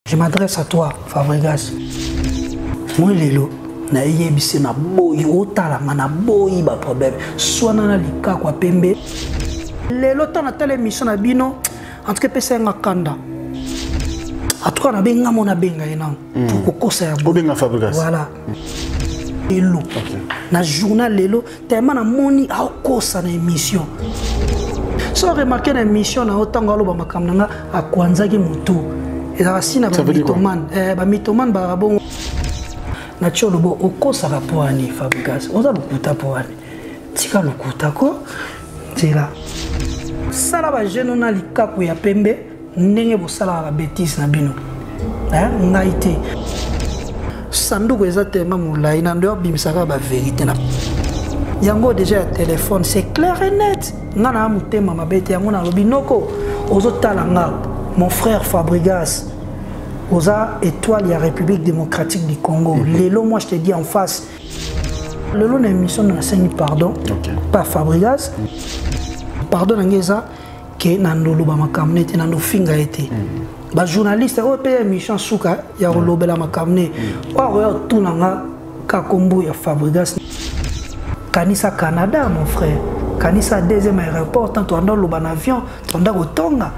Je m'adresse à toi, Fabregas. Moi, Lelo, na yebisi na boyi otalanga na boyi ba problème. Soit na lika kwa pembe. Lelo tana tele mission na bino, en tout cas pesa nga kanda. En tout cas na benga mona benga ina. Pour kokosa ya bo. Benga Fabregas. Voilà. Lelo. Na journal Lelo, tellement na moni a kosa na émission. So remarqué na émission na otanga lo ba makamnanga a kwanzaki mutu. Et ça si na ba mitoman, ba mitoman ba bon. Na cholobo okosa ka poani Fabregas. Oza lukuta poani. Tika lukuta ko. Tira. Sala ba jeune na likaku ya pembe ndenge bo sala ba bêtise na bino. Ngaite. Sanduko eza tellement moulai na ndo bimisaka ba vérité na. Yango déjà téléphone c'est clair et net. Ngana mutema mabete yango na lobinoko ozo talanga mon frère Fabregas. Oza étoile de la République démocratique du Congo. Lelo, moi je te dis en face. Lelo, on a une émission de la scène, pardon. Pas Fabregas. Pardon, Angeza, que Nandolo Bamakamne, Nando Finga été. Bah, journaliste, on paye une émission Souka, il y a Olobela Makamne. Ou tout nanga, Kakombo, il y a Fabregas. Kanisa Canada, mon frère. Kanisa deuxième aéroport, tant on a l'oban avion, on a au Tonga.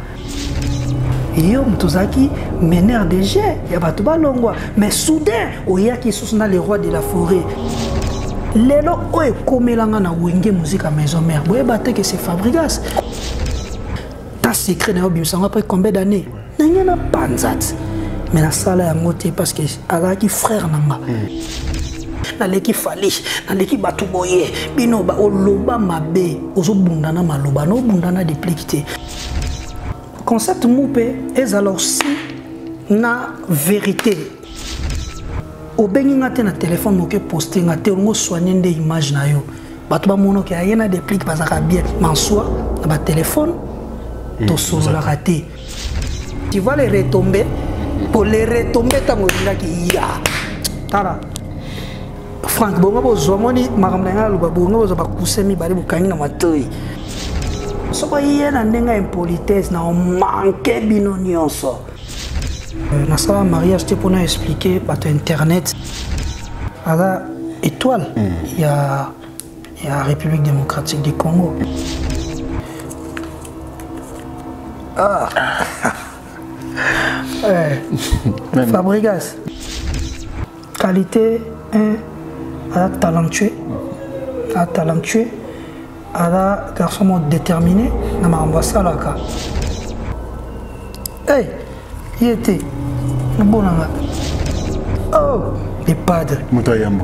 Et on Tozaki meneur de jet, il y a pas tout balongwa. Mais soudain, il y a qui sont les rois de la forêt. Lelo oe komelanga na wenge musique à maison mère. Boye batte que c'est Fabregas. Ta secret na obimsanga après combien d'années? Nanya na panzat. Mais la sala ya ngote parce que alaki frère nanga. Na leki fali, na leki batu boye. Bino ba oloba mabe, ozo bundana maloba, no bundana déplicité. Concept moupé est alors si na vérité au bengi ngate na téléphone moke posté ngate ngo soigner des images na yo bato ba mono ke ayena des plics bazaka bien mansoi na ba téléphone to solo la raté tu vas les retomber pour les retomber tango ngaki ya tara Frank bongo bozo moni makamnanga lu ba bongo bozo ba kusemi bali bukangi na matoi. Ce qu'il y a une impolitesse, on manque bino nyonso. Na sala mariage te pour expliquer par internet. À la étoile, il y a la République démocratique du Congo. Ah. Fabregas. Qualité 1, talentueux. Talentueux. À garçon déterminé, na mambasa la ka. Hey, il était bon là. Oh, les padres. Moutayambo.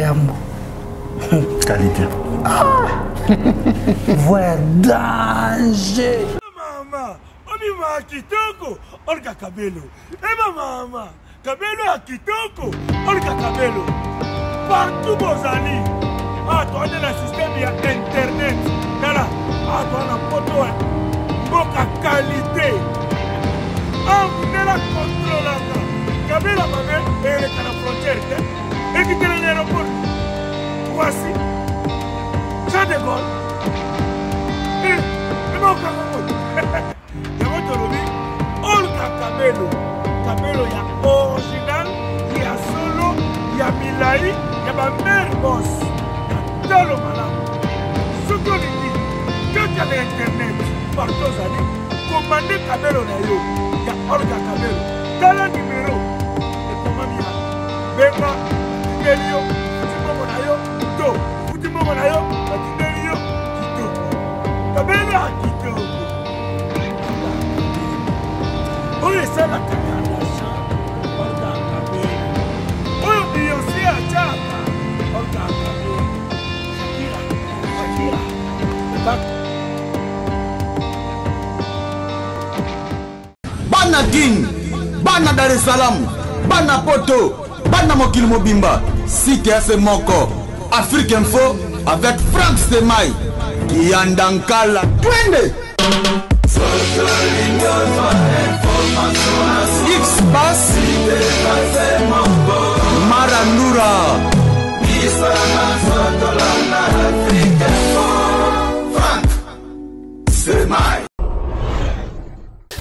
Qualité. Ah, voilà danger. Maman, on y va à Kitoko, Olga Kabelo. Eh maman, Kabelo à Kitoko, Olga Kabelo. Partout vos amis. Ah, toi, on a le système, il y a Internet. Là, ah, toi, on a photo, boka qualité. Ah, vous avez la contrôle là. Kabela, ma mère, elle est à la frontière. Et qui est l'aéroport. Voici. Jean de Gaulle. Et mon Kakamot. Il y a votre lobby. Olga Kabelo. Kabelo, il y a original, il y a solo, il y a Milaï, il y a ma mère boss. Dans le malade, ce qu'on dit, quand il y a l'internet, partout aux années, commandez Kabelo Nayo, il y a Olga Kabelo, dans le numéro, et comment il y a Bema, Tiberio, Futimomo Nayo, Kito, Futimomo Nayo, Tiberio, Kito, Kabelo à Kito. Oui, c'est la caméra d'achat, Olga Kabelo. Oui, Beyoncé à Tchaka, Olga Kabelo. Bana King, Bana Dar es Salaam, Bana Poto, Bana Mokil Mobimba, Site FM Moko, Afrique Info avec Frank Stemai, Yandankala, Twende. X-Bass, Marandura.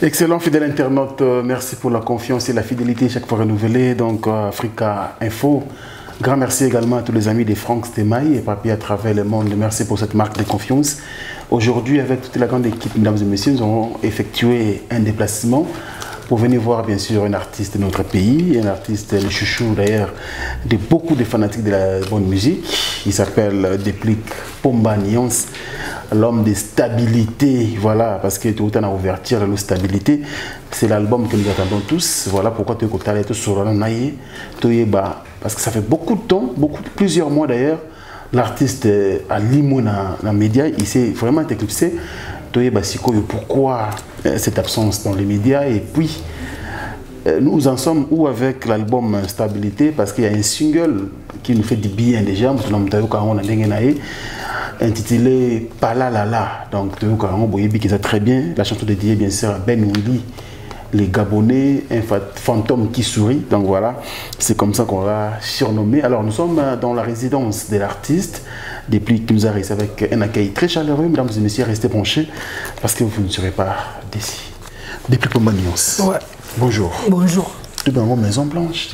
Excellent fidèle internaute, merci pour la confiance et la fidélité chaque fois renouvelée. Donc Africa Info, grand merci également à tous les amis de Franck Stemai et papier à travers le monde. Merci pour cette marque de confiance. Aujourd'hui, avec toute la grande équipe, mesdames et messieurs, nous avons effectué un déplacement pour venir voir bien sûr un artiste de notre pays, un artiste, le chouchou d'ailleurs de beaucoup de fanatiques de la bonne musique. Il s'appelle Déplic Pomba Nyons, l'homme de stabilité, voilà, parce que tout le temps à ouverture, la stabilité, c'est l'album que nous attendons tous. Voilà pourquoi tu es tout sur parce que ça fait beaucoup de temps, plusieurs mois d'ailleurs, l'artiste a limé dans les médias, il s'est vraiment éclipsé. Pourquoi cette absence dans les médias? Et puis nous en sommes où avec l'album Stabilité, parce qu'il y a un single qui nous fait du bien déjà, intitulé Palalala. Donc qui est très bien, la chanson dédiée bien sûr à Ben Wili, les Gabonais, un fantôme qui sourit. Donc voilà, c'est comme ça qu'on l'a surnommé. Alors nous sommes dans la résidence de l'artiste, depuis qu'il nous arrive avec un accueil très chaleureux. Mesdames et messieurs, restez branchés parce que vous ne serez pas d'ici. Depuis Pomba Nyons. Ouais. Bonjour. Bonjour. Tu es dans une maison blanche?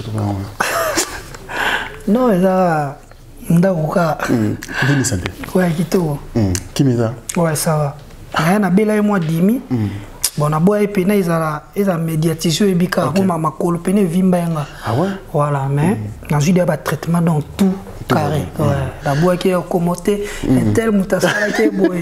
Non, là, Ndauka. Bonne santé. Ouais, Kito. Qui m'est là? Ouais, ça va. Rien à Bela et moi, Dimi. Bon, na boy pena ils a médiatisation et bika ma makolo pena vimbenga. Ah ouais. Voilà, mais dans une débat traitement dans tout carré. Ouais. La boy qui est commenté tel mutasala qui est boy.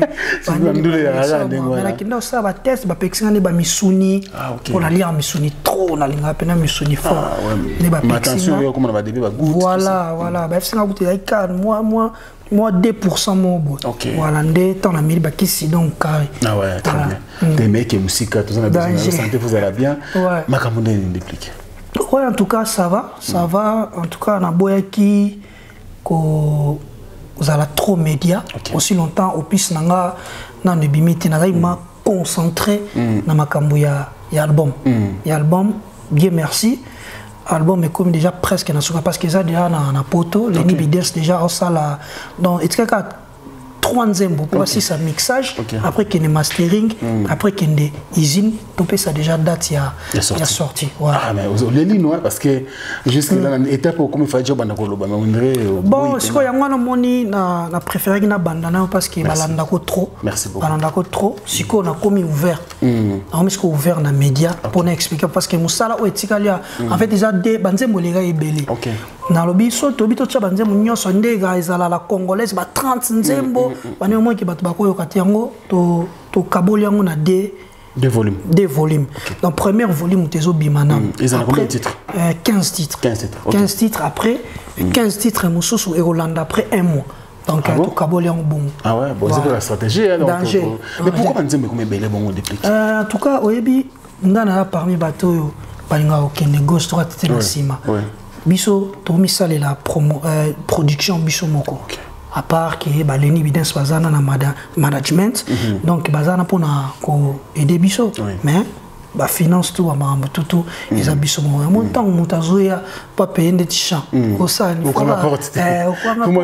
Mais qui n'a ça va test ba pexingane ba misuni. Pour la lire misuni trop na linga pena misuni fort. Ne ba attention yo comme on va début ba goût. Voilà, voilà, ba singa goûter ay car moi 2% mon boy. Voilà, ndé tant la mille ba qui si donc carré. Ah ouais, très bien. Des mecs et musique tout ça, la santé vous allez bien. Ouais. Makamune déplique. Ouais, en tout cas ça va, ça va. En tout cas on a boy qui vous allez trop média aussi longtemps au plus nanga na ne bimiti na m'a concentré na makambu ya album. Ya album, bien merci. Album est comme déjà presque na suka parce que ça déjà na poto, les Nibides déjà au sala donc et que 3 nzembo pour voir ça mixage après qu'il y ait mastering après qu'il y ait usine tout ça déjà date il y a sorti voilà. Ah mais les lignes parce que jusque là étape comme il faut job na koloba mais on dirait bon ce que yango na moni na préféré na bandana parce que balanda ko trop. Merci beaucoup. Balanda ko trop siko na komi ouvert on met ko ouvert na média pour expliquer parce que musala o etikalia en fait déjà des banzembo les gars ebele na lobi so to bito cha banzembo nyoso ndega ezala la congolaise ba 30 nzembo bani au moins qui bat bako yokati yango to kaboli yango na deux volumes. Dans le premier volume tezo bimana ils ont combien de titres? 15 titres. 15 titres après 15 titres mususu et Hollande après un mois. Donc to kaboli yango bon. Ah ouais, bon c'est la stratégie alors. Mais pourquoi banzembo comme belé bon déplique? En tout cas oyebi ngana parmi bato yo balinga okende gauche droite te na sima. Biso to misale la production biso moko. À part que les évidence bazana na management donc bazana pour na ko aider biso mais ba finance tout ba tout les abisso mon montant mutazoya pas payer des champs au ça il faut comment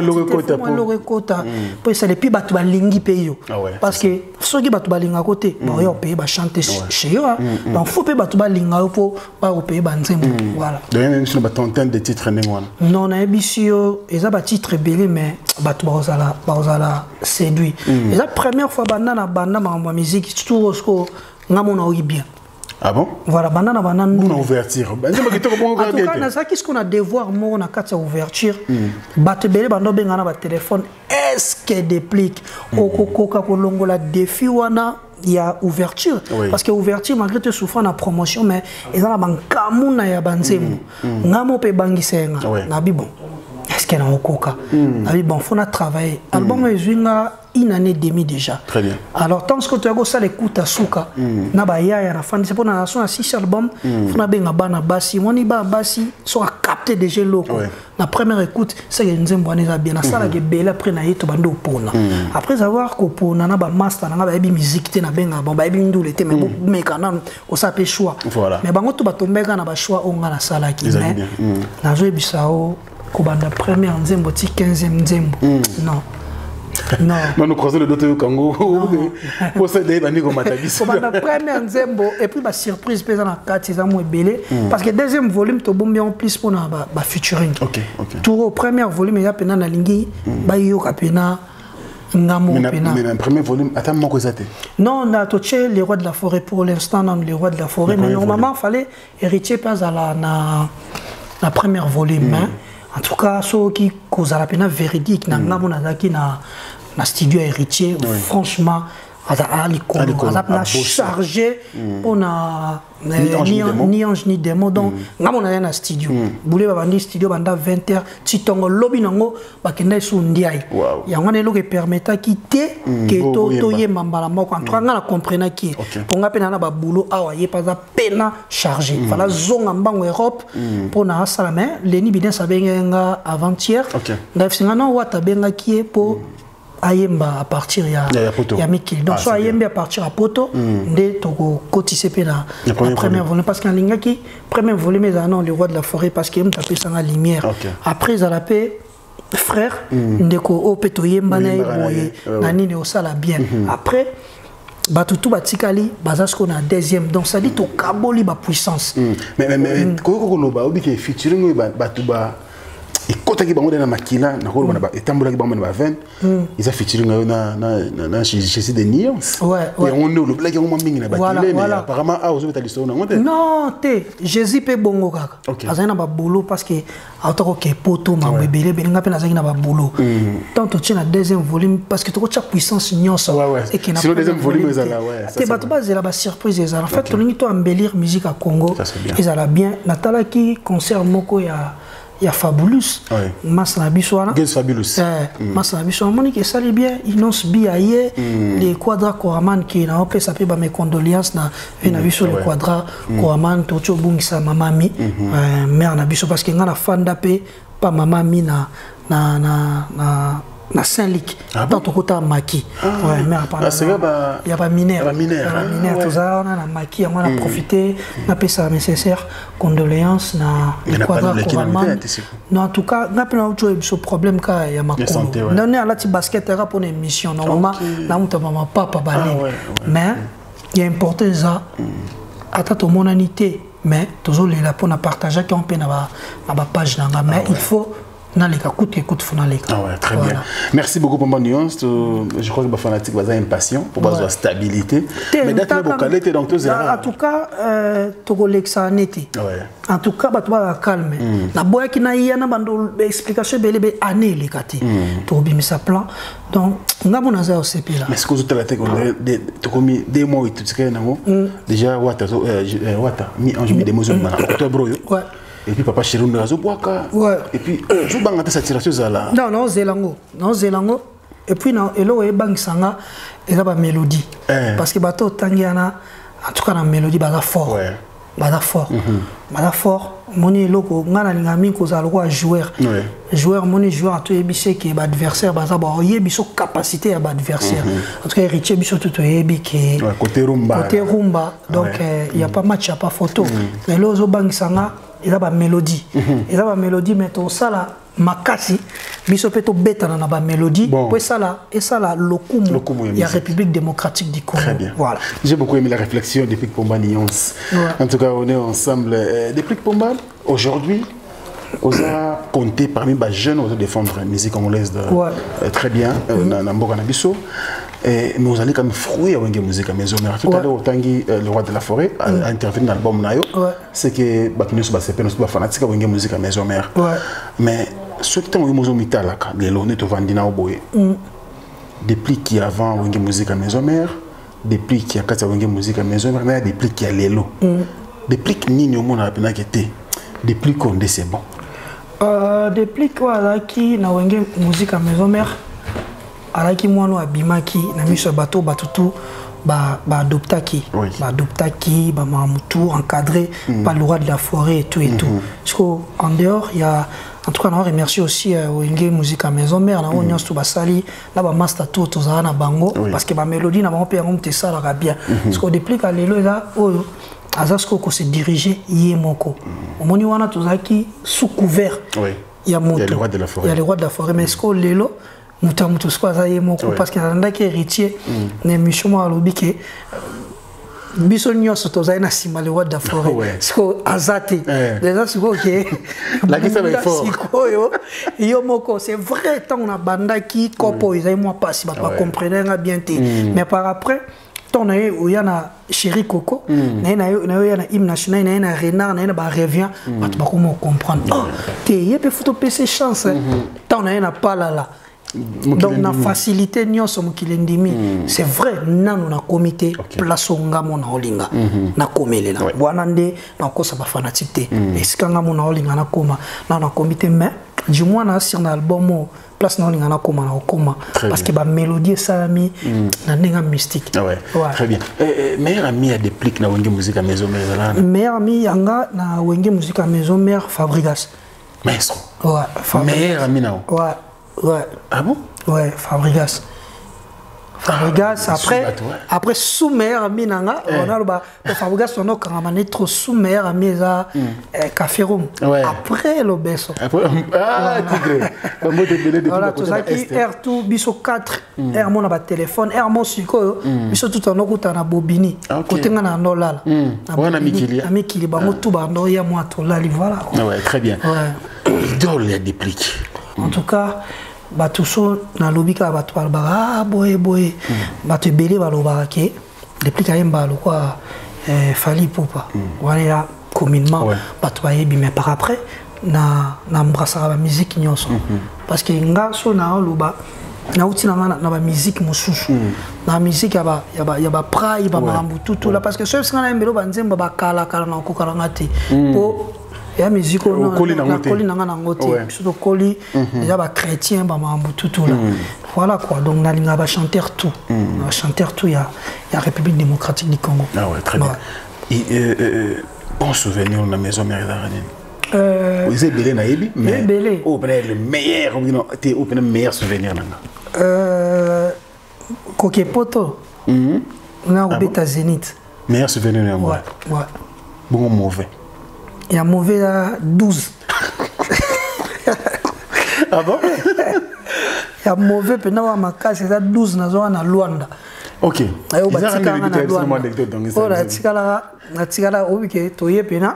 le quota pour ça depuis batu balingi payo parce que ceux qui batu balinga côté ba yo payer ba chanter chez yo donc faut payer batu balinga pour ba payer ba nzembo voilà donc même sur ba trentaine de titres ngwana non na bisio eza ba titre belé mais batu bazala séduit et la première fois banda ma musique tout ce que ngamona oyi bien. Ah bon? Voilà, banana. On a ouverture. En tout cas, qu'est-ce qu'on a devoir moi on a quatre ouverture. Batebele bando bengana ba téléphone. Est-ce que déplique au coca kolongo la défi wana il y a ouverture parce que ouverture malgré tout souffrant la promotion mais ils ont ban kamuna ya banzemu. Ngamo pe bangisenga. Na bi bon. Est-ce qu'elle a un coca? Nabi bon, faut na travailler. Album est une année et demie déjà. Très bien. Alors, tant que tu as ça l'écoute à Souka, na ba ya na fan, c'est pour na son 6 albums, faut na benga bana basi, moni ba basi soit capté déjà loko. La première écoute, c'est que nzembo ane bien na sala ke bela après na yeto bando pona. Après avoir ko pona na ba master na ba bi musique te na benga bon ba bi ndule te mais mais quand même au ça pe choix. Mais bango to ba tombeka na ba choix onga na sala ki mais na zo bisao ko banda première nzembo ti 15e nzembo. Non. Non. Non, nous croisons le dos au Congo. Pour ça, des bandes comme Matabis. La première Nzembo, et puis la surprise, dans la 4 c'est moins belé. Parce que le deuxième volume, tu as bien plus pour la featuring. Ok. Tout au premier volume, il y a pena na lingi, ba yo kapena. Mais le premier volume, attends, mon cosa. Non, on a touché les rois de la forêt pour l'instant, non, les rois de la forêt. Mais normalement, il fallait hériter pas à la première volume. En tout cas, ceux qui causent la peine véridique, na studio héritier, franchement, on a chargé, on a ni ange ni démon, donc on a un studio. Boulé babandi studio banda 20h, titongo lobby nango bakenda su ndiaye. Ya ngane lo ke permettre quitter que to ye mambala moko. En tout cas, on comprendre qui. Pour nga pena na ba boulot awa ye pas pena chargé. Fala zonga mbango Europe pour na sala mais leni bidin sabenga avant-hier. Ndaf singa no wata benga qui pour Ayemba à partir il y a Mikil. Donc soit Ayemba à partir à Poto, dès Togo Kotise Pena la première volume parce qu'en Lingaki premier volume ils non le roi de la forêt parce qu'il me tapé sans la lumière. Après ils a la paix frère ndeko opeto Yemba na eboye nani ne osala bien. Après Batutu Batikali Bazasko na deuxième donc ça dit to kaboli ba puissance. Mais koko loba obi ke featuring batuba et quand tu as na makila na ko na etambola ki bango na 20 ils a featuring na chez des nuances et on le blague on mingi na bakile mais apparemment a ozo betali so na ngote non te Jésus pe bongo kaka azana ba boulot parce que auto ko poto ma bebele beninga pe na zaki na ba boulot tant tu na deuxième volume parce que tu as puissance nyonso et que na sur le deuxième volume ils là te bato base la ba surprise ils en fait tolingi to embellir musique à Congo ils alla bien natala ki concert moko il y a Fabulous, Masna Biswana. Fabulous. Masna Biswana, Monique, ça bien, Inons Biaye, les quadras Koraman qui n'ont pas sapé mes condoléances, na vu sur les quadras Koraman, Tocho Bungisa, Mamami, mère Nabiso, parce qu'il y a un fan d'apé, pas Mamami na Saint-Luc, dans ton côté Maki. Ouais, mais il y a pas mineur. Il y a pas mineur, tout ça, on a Maki, on a profité, on a fait ça nécessaire, condoléances, na quadra couramment. Non, en tout cas, on a plein de problèmes qu'il y a ma condoléance. On est à la petite basket pour une émission, normalement, là on ne pas balai. Mais il y a important ça, à ta monanité, mais toujours les là pour partager qu'on peut na ba page mais il faut très bien. Merci beaucoup pour mon nuance. Je crois que les fanatiques sont impatients pour avoir stabilité. Mais d'être qualité dans tous les en tout cas, tu as été. En tout cas, tu vas calme. La boîte qui n'a pas d'explication, elle est année les gâtés. Tu as mis sa plan. Donc, on a mon azar au CP là. Mais ce que vous avez dit, tu as mis des mots et tout ce qu'il y a déjà, mis en juillet des mots de et puis papa chéri nous razo boaka et puis je banga ta saturation là non zelango et puis non elo e bang sanga et ça ba mélodie parce que bato tangiana en tout cas la mélodie baza fort moni loko ngana lingami ko za loko joueur moni joueur to ebise ki ba adversaire baza ba yebiso capacité à ba adversaire en tout cas héritier biso tout yebi ki côté rumba donc il y a pas match, il y a pas photo mais lozo bang sanga il a ba mélodie mais to sala makasi biso peto beta na ba mélodie pour ça là lokumu il y a République démocratique du Congo. Voilà, j'ai beaucoup aimé la réflexion depuis que Pomba Nuance. En tout cas on est ensemble depuis que Pomba aujourd'hui on a compté parmi les jeunes on a défendre la musique congolaise très bien na mboka na biso. Mais vous allez quand même fruit avec la musique à maison. Tout à l'heure, le roi de la forêt a intervenu dans l'album Nayo. C'est que nous sommes fanatiques avec la musique à maison. Mais ce qui est en maison mitala, les lois te vendent na oboye. Depuis qui avant la musique à maison mère, depuis qui a quatre la musique à maison mère, depuis qui a les lots. Depuis que ni au monde a peine été, depuis qu'on dit c'est bon. Depuis quoi qui na musique à maison mère. Alaki mwana abimaki na miso bateau batutu ba adoptaki ba mamutu encadré par le roi de la forêt et tout parce qu'en dehors il y a en tout cas on remercie aussi Wenge musique à maison mère na onyo tout basali là ba master tout tozana na bango parce que ba mélodie na bango pe ngomte ça la bien parce que depuis ka lelo là azasko ko se diriger yemoko omoni wana tozaki sous couvert il y a le roi de la forêt mais est-ce que lelo muta mutu squaza parce que on a qui héritier l'émission moi lobi que biso nyonso tozali na sima le roi de la forêt siko azate les gens siko que la qui ça va fort siko yo moko c'est vrai tant on a banda qui kopo ils moi pas si pas comprendre bien té mais par après tant na yo yana chéri coco na yana hymne national na yana renard na yana ba revient pas comment comprendre té yé peut photo PC chance tant na yana pas là. Donc na facilité nyonso mokilendimi c'est vrai nanu na comité place ngamo na olinga na komelela wana nde na kosa ba fanatique esika ngamo na olinga na koma na comité mais du moins na sur l'album place na olinga na koma na okoma parce que ba mélodie salami na ndenga mystique très bien meilleur ami a déplique na wenge musique à maison mère meilleur ami yanga na wenge musique à maison mère Fabrigas maestro meilleur ami na ouais. Ah bon? Ouais, Fabrigas. Après sous-mer Minanga, on a le Fabrigas on a quand même trop sous-mer Mesa Café Room. Après le beso. Tigre. Voilà, tout ça qui R2 biso 4 R mon ba téléphone R mon siko biso tout en okuta na bobini. Côté ngana ndolala. Wana mikili. Amikili bango tout bando ya moi to lali voilà. Ouais, très bien. Idole ya déplique. En tout cas, batuso na lobika batu balba boy batu belé baloba ke depuis quand même balo quoi fali poupa voilà communément batu bayebi mais par après na embrasser la musique nyonso parce que nga so na loba na utina na ba musique mususu na musique ya ba prai ba mambutu tout là parce que ceux qui na mbelo banzemba ba kala na kokala ngati po ya musique on coli na ngote surtout coli déjà ba chrétien ba mambutu tout là voilà quoi donc na linga ba chanteur tout il y a République démocratique du Congo. Ah ouais, très bien. Bon souvenir dans la maison mère d'Aranine. Vous êtes belé naïbi mais oh le meilleur t'es au meilleur souvenir là. Kokepoto. Na obeta Zénith. Meilleur souvenir moi. Ouais. Bon mauvais. Il y a mauvais à 12. Ah bon? Il y a mauvais pendant à ma case, c'est à 12 na Luanda. Ok. Ayo batika na Luanda. Oh la tikala obike toye pena.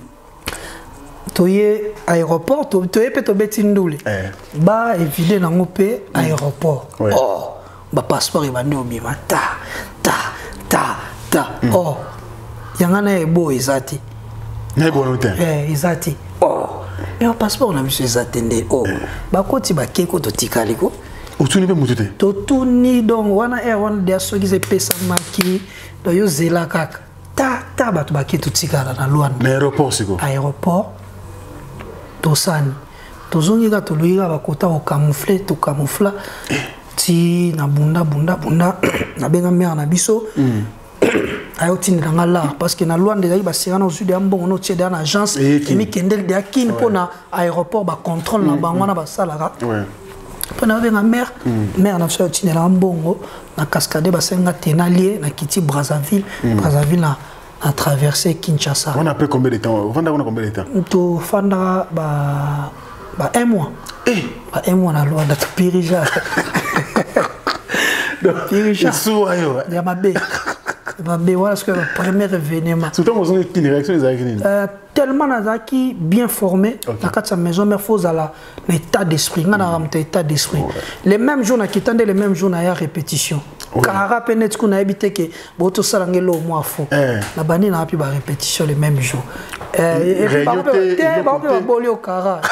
Toye aéroport, toye pe to betindule. Ba éviter na ngopé aéroport. Oh, ba passeport il va nous bima ta. Oh. Yangana ebo ezati. Ezati. Oh. Mais un passeport on a vu ces attendés. Oh. Ba koti ba keko to tikaliko. Otuni be mutute. To tuni donc wana air wana dia so gize pesa maki do yo zela kaka. Ta ba to ba keto tikala na Luanda. Mais aéroport siko. Aéroport. To sani. To zongi ga to luiga ba kota o camoufler to camoufla. Ti na bunda na benga mère na biso. Ayo tindi dans là parce que na Luanda déjà ba sirana au sud ambon on tient dans agence et mi kendel de akin pour na aéroport ba contrôle na bango na ba salara ouais pona benga mère na so tindi na ambongo na cascade ba senga tenalier na kiti Brazzaville a traversé Kinshasa. On a pris combien de temps? On a combien de temps? To fanda ba 1 mois. Ba 1 mois na Luanda to pirija. Pirija. Ya mabe. Voilà ce que le premier événement. Surtout, vous avez une réaction tellement Nazaki bien formé, dans sa maison, mais il faut l'état d'esprit. L'état d'esprit. Les mêmes jours, les mêmes jours, il y a répétition. Car peut-être qu'on a habité que Boto Salangelo au moins faux. La banine a pu la répétition les mêmes jours. Et puis, on peut bolio au Kara.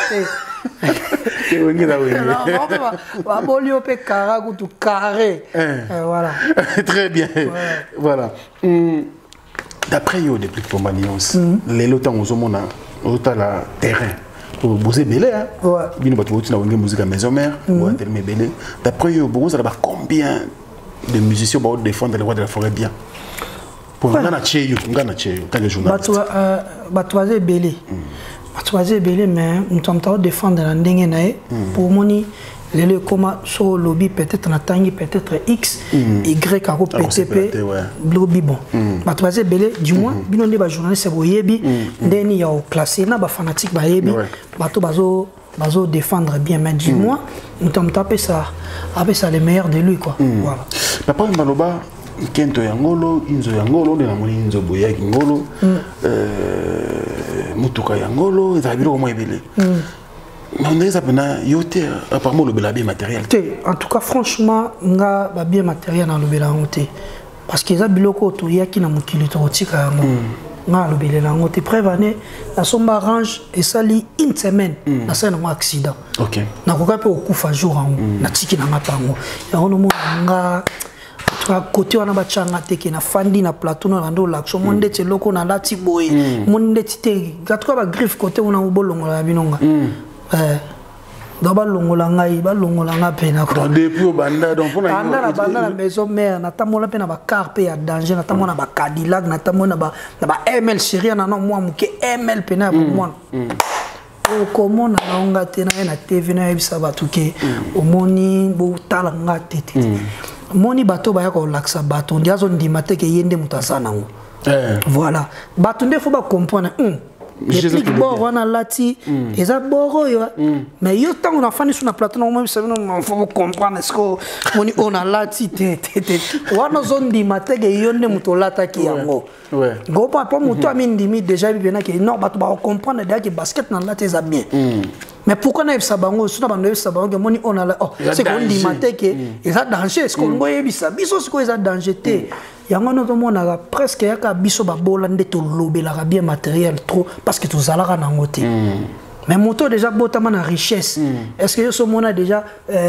Voilà. Très bien. Voilà. D'après yo depuis pour Manios, les lotins aux hommes on a la terrain. Vous êtes belé, hein? Ouais. Bien, vous avez une musique à maison mère, vous êtes belé. D'après yo, vous avez combien de musiciens pour défendre les rois de la forêt bien? Pour Ngana Cheyo, quand les journalistes. Batoisé belé. Batoisé belé, mais nous sommes défendre la ndenge pour moni. Les comment sur lobby peut-être na tangi peut-être X Y caro PTP lobby bon batoisé belé du moins bino ne ba journaliste boyebi ndeni ya classé na ba fanatique ba yebi bato bazo bazo défendre bien, mais du moins, nous t'avons tapé ça les meilleurs de lui, quoi. Voilà. Papa Maloba, Kento Yangolo, Inzo Yangolo, de la monnaie Inzo Boya Yangolo, Mutuka Yangolo, et Zabilo Moebele. Mais on est à yoté, apparemment le bien matériel. En tout cas, franchement, on a bien matériel dans le bien. Parce que Zabilo Koto, il y a qui n'a pas de tika. On a le bien là. On est prévenu, la somme arrange et ça lit une semaine. La scène un accident. Ok. On a pas au coup fa jour en na tiki na matango. Ya on a côté on a bachanga teke na fandi na plateau na rando l'action monde te loko na lati boy monde te gatwa ba griffe côté on a bolongo la binonga d'abord longola ngai ba longola nga pena ko depuis au banda donc on a banda la maison mère na tamola pena ba carpe ya danger na tamona ba Cadillac na tamona ba ML série na non moi muke ML pena pour moi comment na longa tena na TV na ebisa batuke omoni bo tala nga tete moni bato ba yako laksa bato ndiazo ndimate ke yende mutasana ngo voilà bato ndefo ba comprendre les plus bon on a lati eza boro yo mais yo tant on a fani sur na plateau on même savoir on faut comprendre est-ce que moni on a lati tete wana zone ndimate ke yende mutolata ki yango go papa muto amindimi déjà bibena ke non bato ba comprendre déjà que basket na lati eza bien. Mais pourquoi on a ça bango sur la bande ça bango moni on a c'est qu'on dit maté que ils a danger est-ce qu'on voit bisa biso ce qu'ils a danger té yango notre monde a presque yaka biso ba bolande to lobela bien matériel trop parce que tout ça là na ngoté mais moto déjà botama na richesse est-ce que ce monde a déjà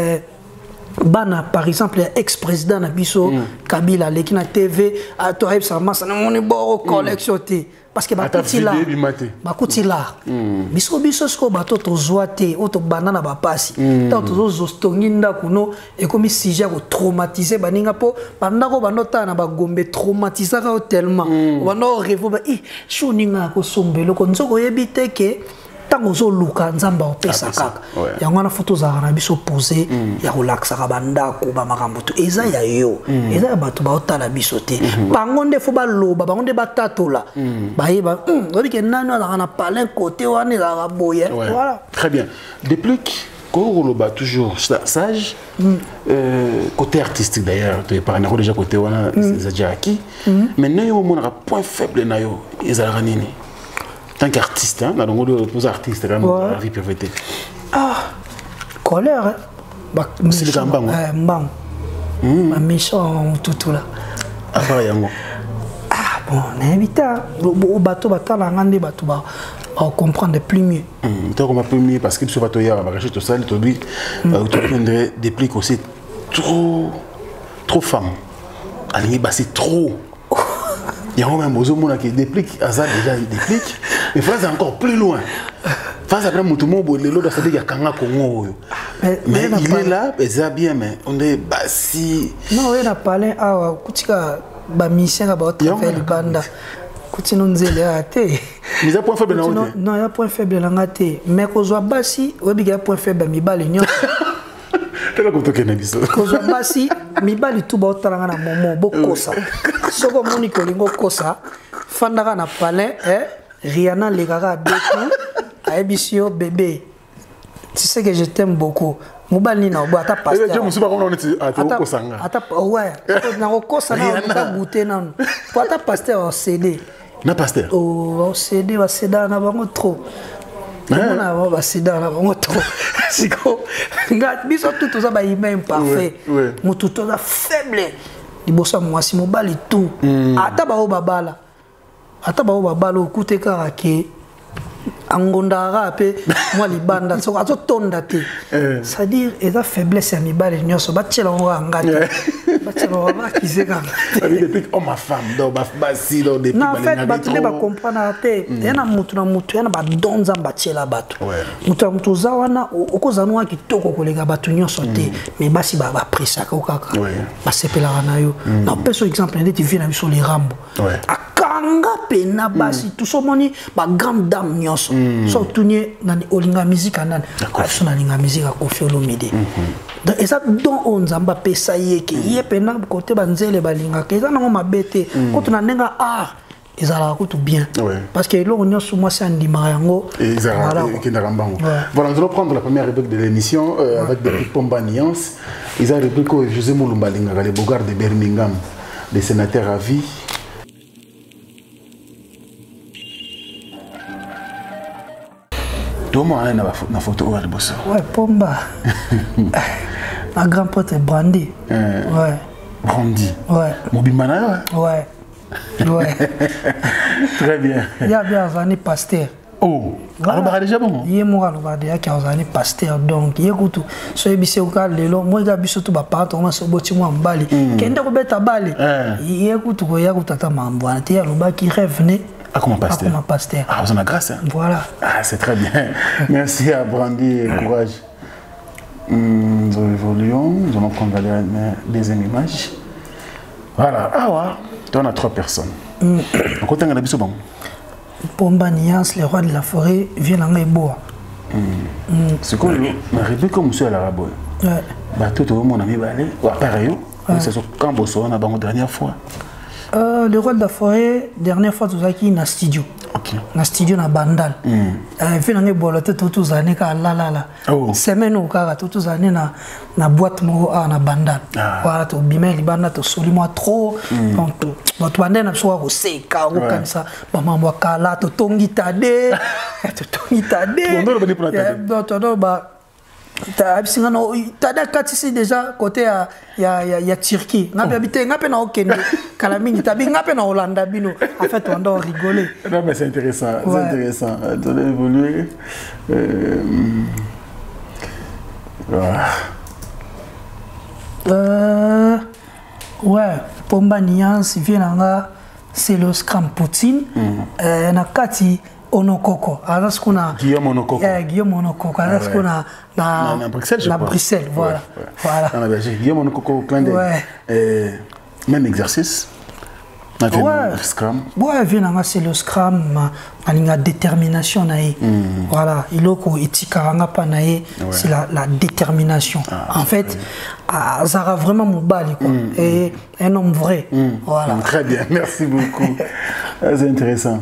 bana par exemple ex-président na biso Kabila lekina TV a to heb ça massa na moni boro collection té parce que bakuti là biso sko bato to zoate auto banana ba pasi tant to zostonginda kuno et comme sujet ko traumatiser baninga po bandako banota na ba gombe traumatiser ka tellement bano revo ba shoninga ko sombelo ko nzoko yebite ke tango zo luka nzamba opesa kaka yango na photo za na biso poser ya relaxa ka bandako ba makambo to eza ya yo eza bato ba otala biso te bango nde fo ba loba bango nde batatola ba yeba obi ke nano na palin côté wana la boye voilà très bien depuis Koloba toujours sage côté artistique d'ailleurs tu parles déjà côté wana c'est déjà acquis mais nayo mon point faible nayo ezala nini tant qu'artiste, hein, dans le monde artiste, la vie privée. Colère, c'est le gambang. Ma méchant tout là. Bon, on invite au bateau, bateau, on comprend de plus mieux. Tu comprends plus mieux parce que ce bateau hier, on va racheter tout ça, tu prendrais des pliques aussi trop femmes. C'est trop. Il y a même des gens qui dépliquent, déjà dépliquent, mais France est encore plus loin. France après tout le monde, l'autre ça dit qu'il y a Kanga Congo. Mais il est là, c'est bien, mais on est bassi. Non, on a parlé à Koutika, Bamisien, à Bautafel, Banda. Koutino Nzele a été. Mais il y a point faible dans le non, il y a point faible dans le mais qu'on soit bassi, il y a point faible, mais il Kozobasi mibali tout ba otala na momo bokosa soko moni kolingo kosa fandaka na palais Rihanna legara deku aebisio bébé tu sais que je t'aime beaucoup mobali na obo ata pasteur je me suis pas comment on était à kosanga ata ouais na kosa na goûter na pour ata pasteur au CD na pasteur au CD wa seda na bango trop on a va sida na bango trop siko ngat biso tout ça ba humain parfait mutu to za faible libosa mwasi mobali tout ata ba babala okute kaka ke angondara pe moi libanda so azo tonda te c'est à dire eza faiblesse ya mibali nyoso batchela ngo ngati batchela ngo kizeka depuis homme à femme donc basi donc depuis non en fait batule ba comprendre te yana mutu na mutu yana ba donza batchela bato mutu zawana okozanwa kitoko kolega batu nyoso te mais basi ba pressa ka kaka ba sepela na yo na peso exemple ndeti vina biso les rambo akanga pena basi tout so moni ba grande dame nyoso so tunye nani olinga musique anani aso na linga musique a Koffi Olomide donc eza don onzamba pesa yeke ye pena côté banzele balinga ke eza nango mabete ko tuna nenga ils allaient tout bien. Parce que là, on est sur moi, c'est un dimanche. Voilà, nous allons prendre la première rubrique de l'émission avec des Pomba Nuance. Ils ont la rubrique José Moulumbalinga, les Bogards de Birmingham, les sénateurs à vie. Tout le monde a une photo de Bosso. Ouais, Pomba. Un grand pote Brandy. Ouais. Brandy. Ouais. Mobimana. Ouais. Ouais. Très bien. Il y a bien un pasteur. Oh. Alors, bah déjà bon. Il y a moi déjà qui a un pasteur donc il écoute so ebise au cas lelo moi ga biso to ba pato on so boti moi mbali kende ko beta bali il écoute ko ya kutata mambo ati ya loba qui revenait. Ah, comme un pasteur. Ah, comme un pasteur. Ah, vous en avez grâce. Hein? Voilà. Ah, c'est très bien. Merci à Brandy et courage. Nous évoluons. Nous allons prendre la deuxième image. Voilà. Ah, ouais. On a 3 personnes. Donc, on a un bon. Pomba Nuance, le roi de la forêt, vient en Eboa. C'est quoi le rêve comme monsieur à l'arabe. Ouais. Tout le monde a mis balai. Pareil. C'est ce quand on a la dernière fois. Le roi de la forêt, dernière fois, tout ça qui est dans le studio. Dans le studio, dans Bandal. Vu dans les boîtes, toutes les années, là. Semaine ou car toutes les années, dans la boîte, dans Bandal. Voilà, tu bimé, les bandes, tu souris moi trop. Donc, tu vas dans soir au seka, ou comme ça. Maman, moi, là, tu tongi tade. Tu tongi tade. Tada katisi déjà côté ya Turquie. N'a pas habité, n'a pas na Okende. Kalamini tabi, n'a pas na Hollande bino. En fait, on doit rigoler. Non mais c'est intéressant, c'est intéressant. On doit évoluer. Ouais, Pomba Nuance vient là, c'est le scram Poutine. Na kati Onokoko. Alors ce qu'on a Guillaume Onokoko. Guillaume Onokoko. Alors ce qu'on a na Bruxelles, je crois. Na Bruxelles, voilà. Voilà. En Belgique, Guillaume Onokoko, plein de même exercice. Ouais. Scrum. Ouais, vient c'est le scrum, la détermination naïe. Voilà, iloko etikaranga pa naïe, c'est la détermination. En fait, Zara vraiment mon bali quoi. Et un homme vrai. Voilà. Très bien, merci beaucoup. C'est intéressant.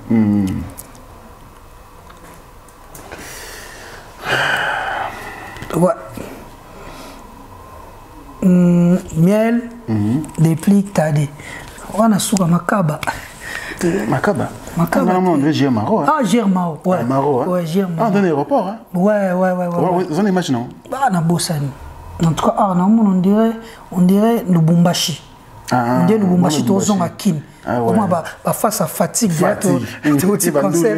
Ouais. Miel, des plis tadés. On a souka Makaba. Makaba. Makaba. On a Germao. Ah, Germao. Ouais. Maro. Ouais, Germao. Ah, dans l'aéroport. Hein? Ouais. Vous en imaginez non? Ah, na Bossani. En tout cas, on dirait Lubumbashi. On dirait Lubumbashi, tu as un kin. Comment face à fatigue, tu as conseil.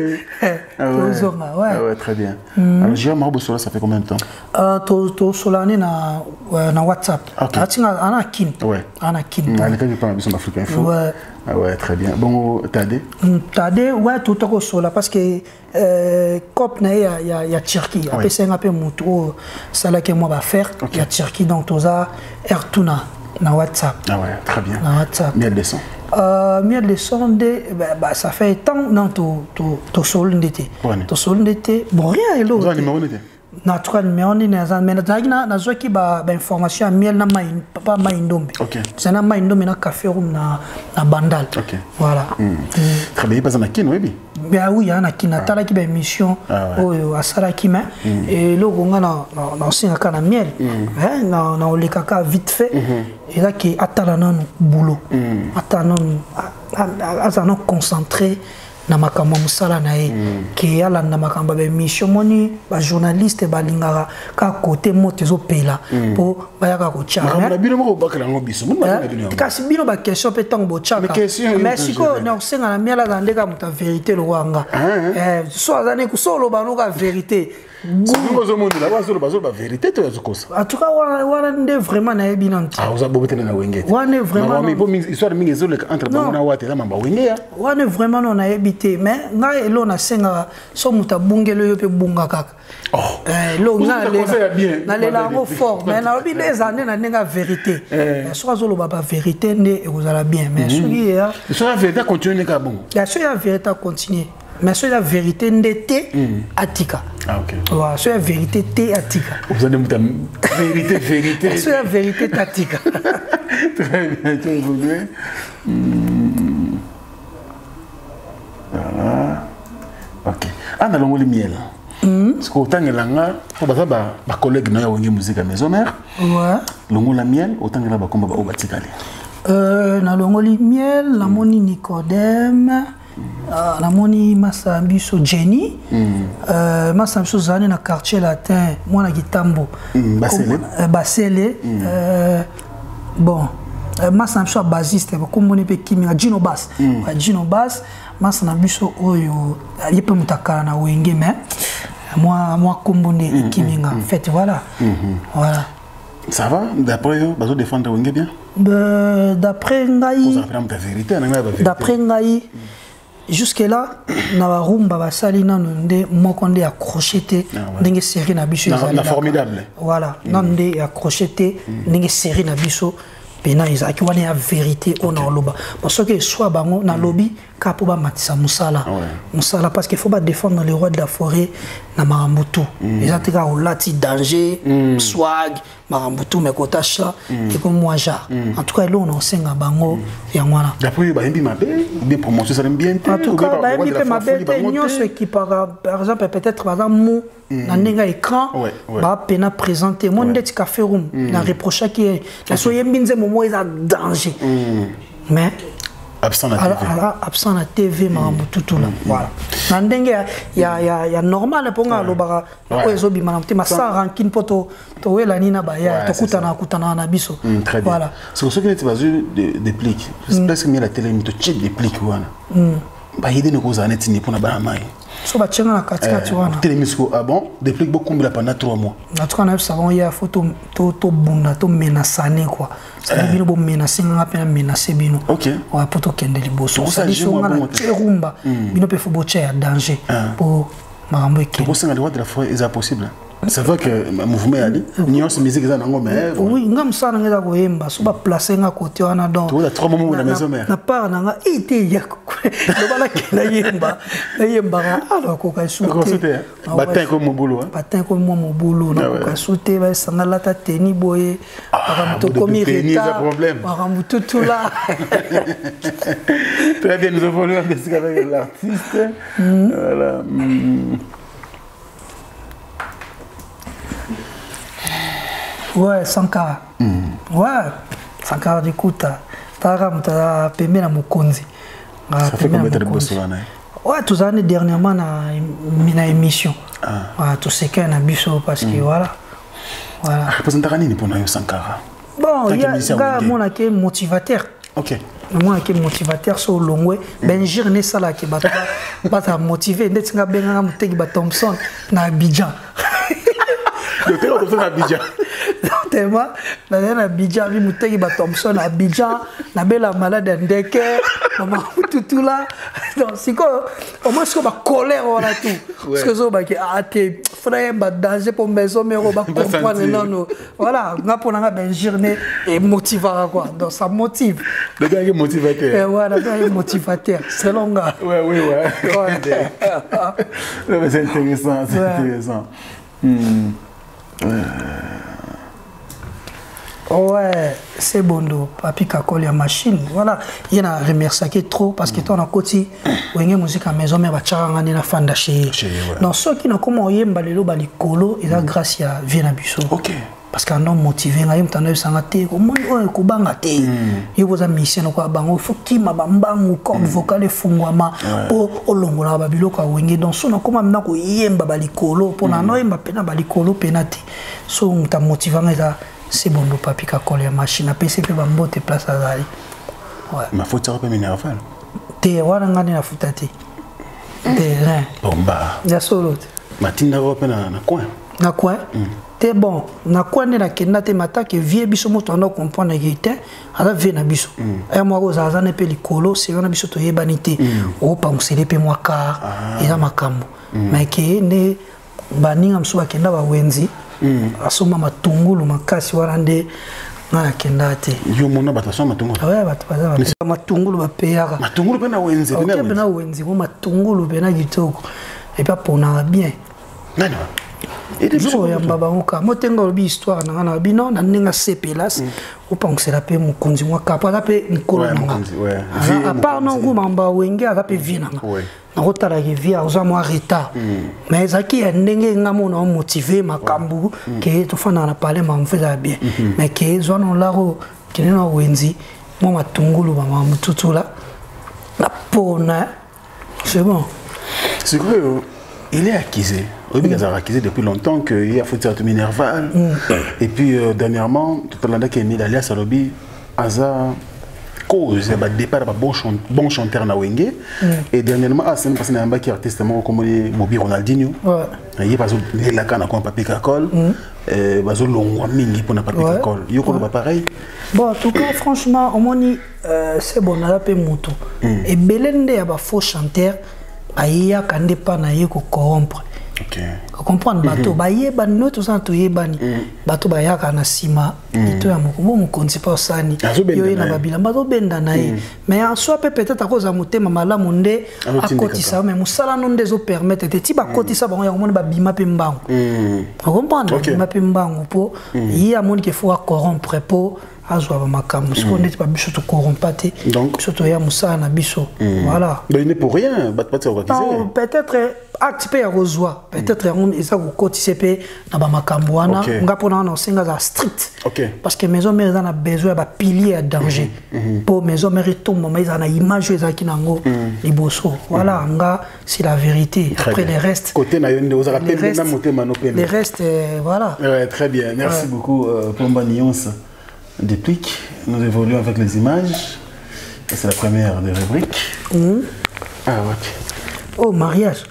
Ouais, très bien. Alors, Germao Bossola, ça fait combien de temps? Tu Solani na WhatsApp. Tu as un kin. Ouais. Un kin. Je parle de Afrique Info. Ouais. Ah ouais, très bien. Bon, Tadé? Tadé, ouais, tout à fait parce que COP, il y a Turquie. Après, c'est un peu mon tour, ça là que moi va faire. Il y a Turquie, donc tu as Ertuna na WhatsApp. Ah ouais, très bien. Na WhatsApp. Miel de son. Miel de son, ça fait tant dans ton sol d'été. Ton sol d'été, bon, rien est l'autre. Naturel, mais on est dans qui information miel na pas maindombe. C'est na maindombe na café room na bandal. Voilà. Très bien, pas en akin oui. Ben oui, il y a un qui n'a pas qui émission au asara qui met et là on a na aussi un miel. Hein, na on les caca vite fait et là qui attend non boulot. Attend non concentré. Na makambo musala na ye ke ala na makambo ba mission moni ba journaliste ba lingara ka côté motezo pela po ba ya ka ko chama na bino mo bakala ngo biso mo na bino kasi bino ba question pe tango bo chaka mais siko na senga na miala za ndeka muta vérité lo wanga so azane ku solo ba no ka vérité Nous sommes la vérité, tu as en tout cas, on est vraiment na ebinanti. Ah, vous avez beaucoup de wengé. On est vraiment. Mais histoire mingi zole entre bangona wate la mamba wengé. On est vraiment na ebité, mais nga elo na senga so muta bungelo yo pe bunga kaka. Lo nga le na le lango fort, mais na obi des années na nga vérité. So azolo baba vérité ne vous allez bien, mais soki ya. So la vérité continue ka bon. La so la vérité continue. Mais c'est la vérité n'était Atika. Ah ok. Ouais, c'est la vérité t'es Atika. Vous avez une vérité. C'est la vérité Tatika. Très bien, tu as évolué. ana longoli miel parce que autant ngelanga po baza ba collègue na yo ngi musique à maison mère ouais longola miel autant ngela ba komba ba obatikali na longoli miel la moni Nicodème la moni Masambiso Jenny Masambiso zane na quartier latin moi na Gitambo Basele bon Masambiso basiste comme on est kimi Gino Bass Gino Bass Masambiso oyo yepe mutakala na wenge mais moi kombonde kiminga en fait voilà voilà ça va d'après eux bazo défendre wenge bien d'après ngai d'après ngai jusque là na rumba basali na nde mokonde accroché ndenge série na biso na formidable voilà nde accroché ndenge série na biso pena izaki wana ya vérité on a loba parce que soit bango na lobby ka po ba matisa musala musala parce qu'il faut pas défendre les rois de la forêt na marambutu ezati ka olati danger swag marambutu mais kotacha et comme moi ja en tout cas là on ensenga bango ya ngwana d'après ba yimbi mabe bien promotion ça bien en tout cas ba yimbi pe mabe te ce qui par exemple peut-être par exemple mou na nenga écran ba pena présenter mon ndeti café room na reprocha qui la soyembi nze momo eza danger mais absent na TV absent na TV marambutu tout là voilà na ndenge ya normal pour nga lobaka ko ezobi manamte masa rankin poto to wela nina ba ya to kutana na biso voilà c'est ce que tu vas de plique presque mi la télé mi to check de plique wana ba yede ne ko za net ni pour na ba mai so ba tchenga na katikati wana télé misko ah bon de plique beaucoup combien pendant 3 mois en tout cas na savon ya photo to bunda to menacane quoi ça bino bo menacer nga pena menacer bino OK wa poto kende liboso ça dit so nga na cherumba bino pe fo boche ya danger pour marambo ke pour ça les rois de la forêt est possible c'est vrai que le mouvement ali nion se musique za nango mais oui ngam sana ngeza ko yemba so ba placer nga côté wana donc tu as 3 moments na maison mère na part nga ite ya do bala kena yemba alors ko ka souter batin comme mobulu batin comme mobulu na ko ka souter ba sanga la ta teni boye para to komi reta para mutu tout là très bien nous avons le discuter avec l'artiste voilà ouais Sankara ouais Sankara d'écoute taram ta pembe na mukonzi ça fait combien de boss là ouais tous années dernièrement na émission tout ce qu'il y a na biso parce que voilà représente nini pour na Sankara bon il y a gars mon qui motivateur OK moi qui motivateur sur longwe benjir ne sala ki bata motiver ndetinga benga muteki ba Thompson na Abidjan le terrain Thompson à Abidjan tellement na Abidjan vi muteki ba Thompson à Abidjan na bela malade ndeke maman tout là donc c'est quoi au moins c'est ba colère voilà tout parce que zo ba ki ate frère ba danger pour maison mais ba comprendre non voilà nga pour nga benjir ne et motivera quoi donc ça motive le gars est motivateur voilà le gars est motivateur c'est long gars ouais c'est intéressant ouais c'est bon do papi kakoli ya machine voilà il a remercié trop parce que toi na koti wenge musique à maison mais ba tchanga na fanda chez donc ceux qui na comment yemba lelo ba likolo et la grâce ya vient biso OK parce qu'un homme motivé nga yimtana yosanga te comment ko banga te yebo za mission ko bango faut kima bambangu corde vocale fungwama po olongola ba biloko wenge donc so na koma mna ko yemba ba likolo po na no yemba pena ba likolo penati so muta motivanga eza c'est bon le papi ka coller la machine à PCP ba mbote place azali ouais ma faute ça peut m'énerver te wana ngani na futati te rien bomba ya solo matinda ko pena na coin te bon na coin na kenda te mata ke vie biso moto ndo comprendre que te ala vie na biso et moi ko zaza ne pe likolo c'est na biso to yebanité o pa musele pe moi car eza makambo mais ke ne baninga msuba kenda ba wenzi asoma matungulu makasi warande na kenda te yo mona batasoma matungulu ouais bataza matungulu ba peyaka matungulu pena wenzi pena wenzi ko matungulu pena kitoko et pas pona bien nani et toujours ya baba ngoka motenga lobi histoire na na bino na ninga sepelas o pensera pe mukonzi mwa kapa pe nkolo nanga à part non nguma mba wenge aga pe vinanga na rotala ki via oza mo retard mais zaki ndenge ngamo na motiver makambu ke to fana na parler ma mfeza bien mais ke zwana laro kinena wenzi mo matungulu ba mututula la pona c'est bon. C'est que il est accusé. Il est accusé depuis longtemps qu'il a foutu à tout Minerval. Et puis dernièrement, tout le monde qui est né d'Alias Salobi, Aza cause de départ de bon chanteur na Wenge. Et dernièrement, c'est une personne qui est artiste comme Bobby Ronaldinho. Il est il a quand on papier cacol. Bazo longwa mingi pour na papier cacol. Yo ko pas pareil. Bon, en tout cas, franchement, au moins c'est bon, on a peu moto. Et Belende y a ba faux chanteur. Aïe, quand des pas naïe ko corrompre. Ok. Comprendre bateau, baïe ban notre sang to yebani. Bateau baïa kana sima. Ito ya moko mo konti pas sani. Yo ina babila bateau benda naïe. Mais en soi peut-être à cause à motema mala monde à côté ça mais musala non des permettre te ti ba côté ça ba ya moni ba bima pe mbango. Comprendre bima pe mbango po yi a moni que faut corrompre po azwa makambo ce qu'on n'est pas biso to corrompate donc surtout ya musala na biso voilà mais il n'est pour rien pas peut-être acte pe ya rozwa peut-être on ça ko kotise pe na ba makambo wana ngapo na senga za strict parce que maison mère a besoin ba pilier à danger pour maison mère tombe mais ça na image za kinango liboso voilà nga c'est la vérité après les restes côté na yonde aux rappels na motema no les restes voilà très bien merci beaucoup Pomba Nyonsa. Depuis que nous évoluons avec les images, c'est la première des rubriques. Ah, ok. Oh, mariage.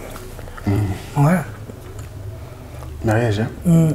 Ouais. Mariage, hein?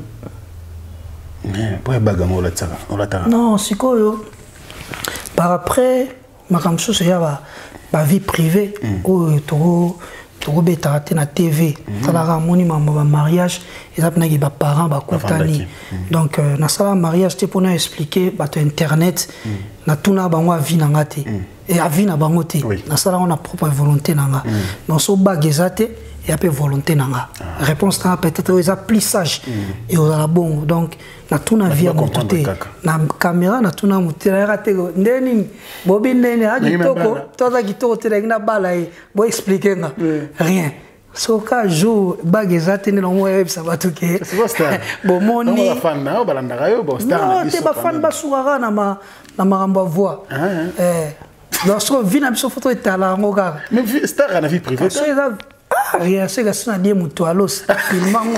Mais pourquoi bagamo on l'a non, c'est quoi, yo? Par après, ma ramso, c'est ma vie privée. Oh, trop bête na TV ça la ramoni ma mariage et ça n'a pas parents ba kutani donc na ça mariage te pour nous expliquer ba internet na tuna bango vie na ngate et a vie na bango te na ça on a propre volonté nanga donc so bagezate et a peu volonté nanga réponse ta peut-être ils a plus sage et on a bon donc na tuna vie à monter na caméra na tuna mutira raté ndeni bobi ndeni a kitoko toza kitoko te na bala e bo expliquer nga rien so ka jour bagezate ne longo web ça va tout que bon moni ba fan na balanda kayo bo star na biso ba fan ba sourara na marambo voix lorsque vient biso photo et tala ngoka mais star na vie privée rien c'est que ça dit mutualos filmango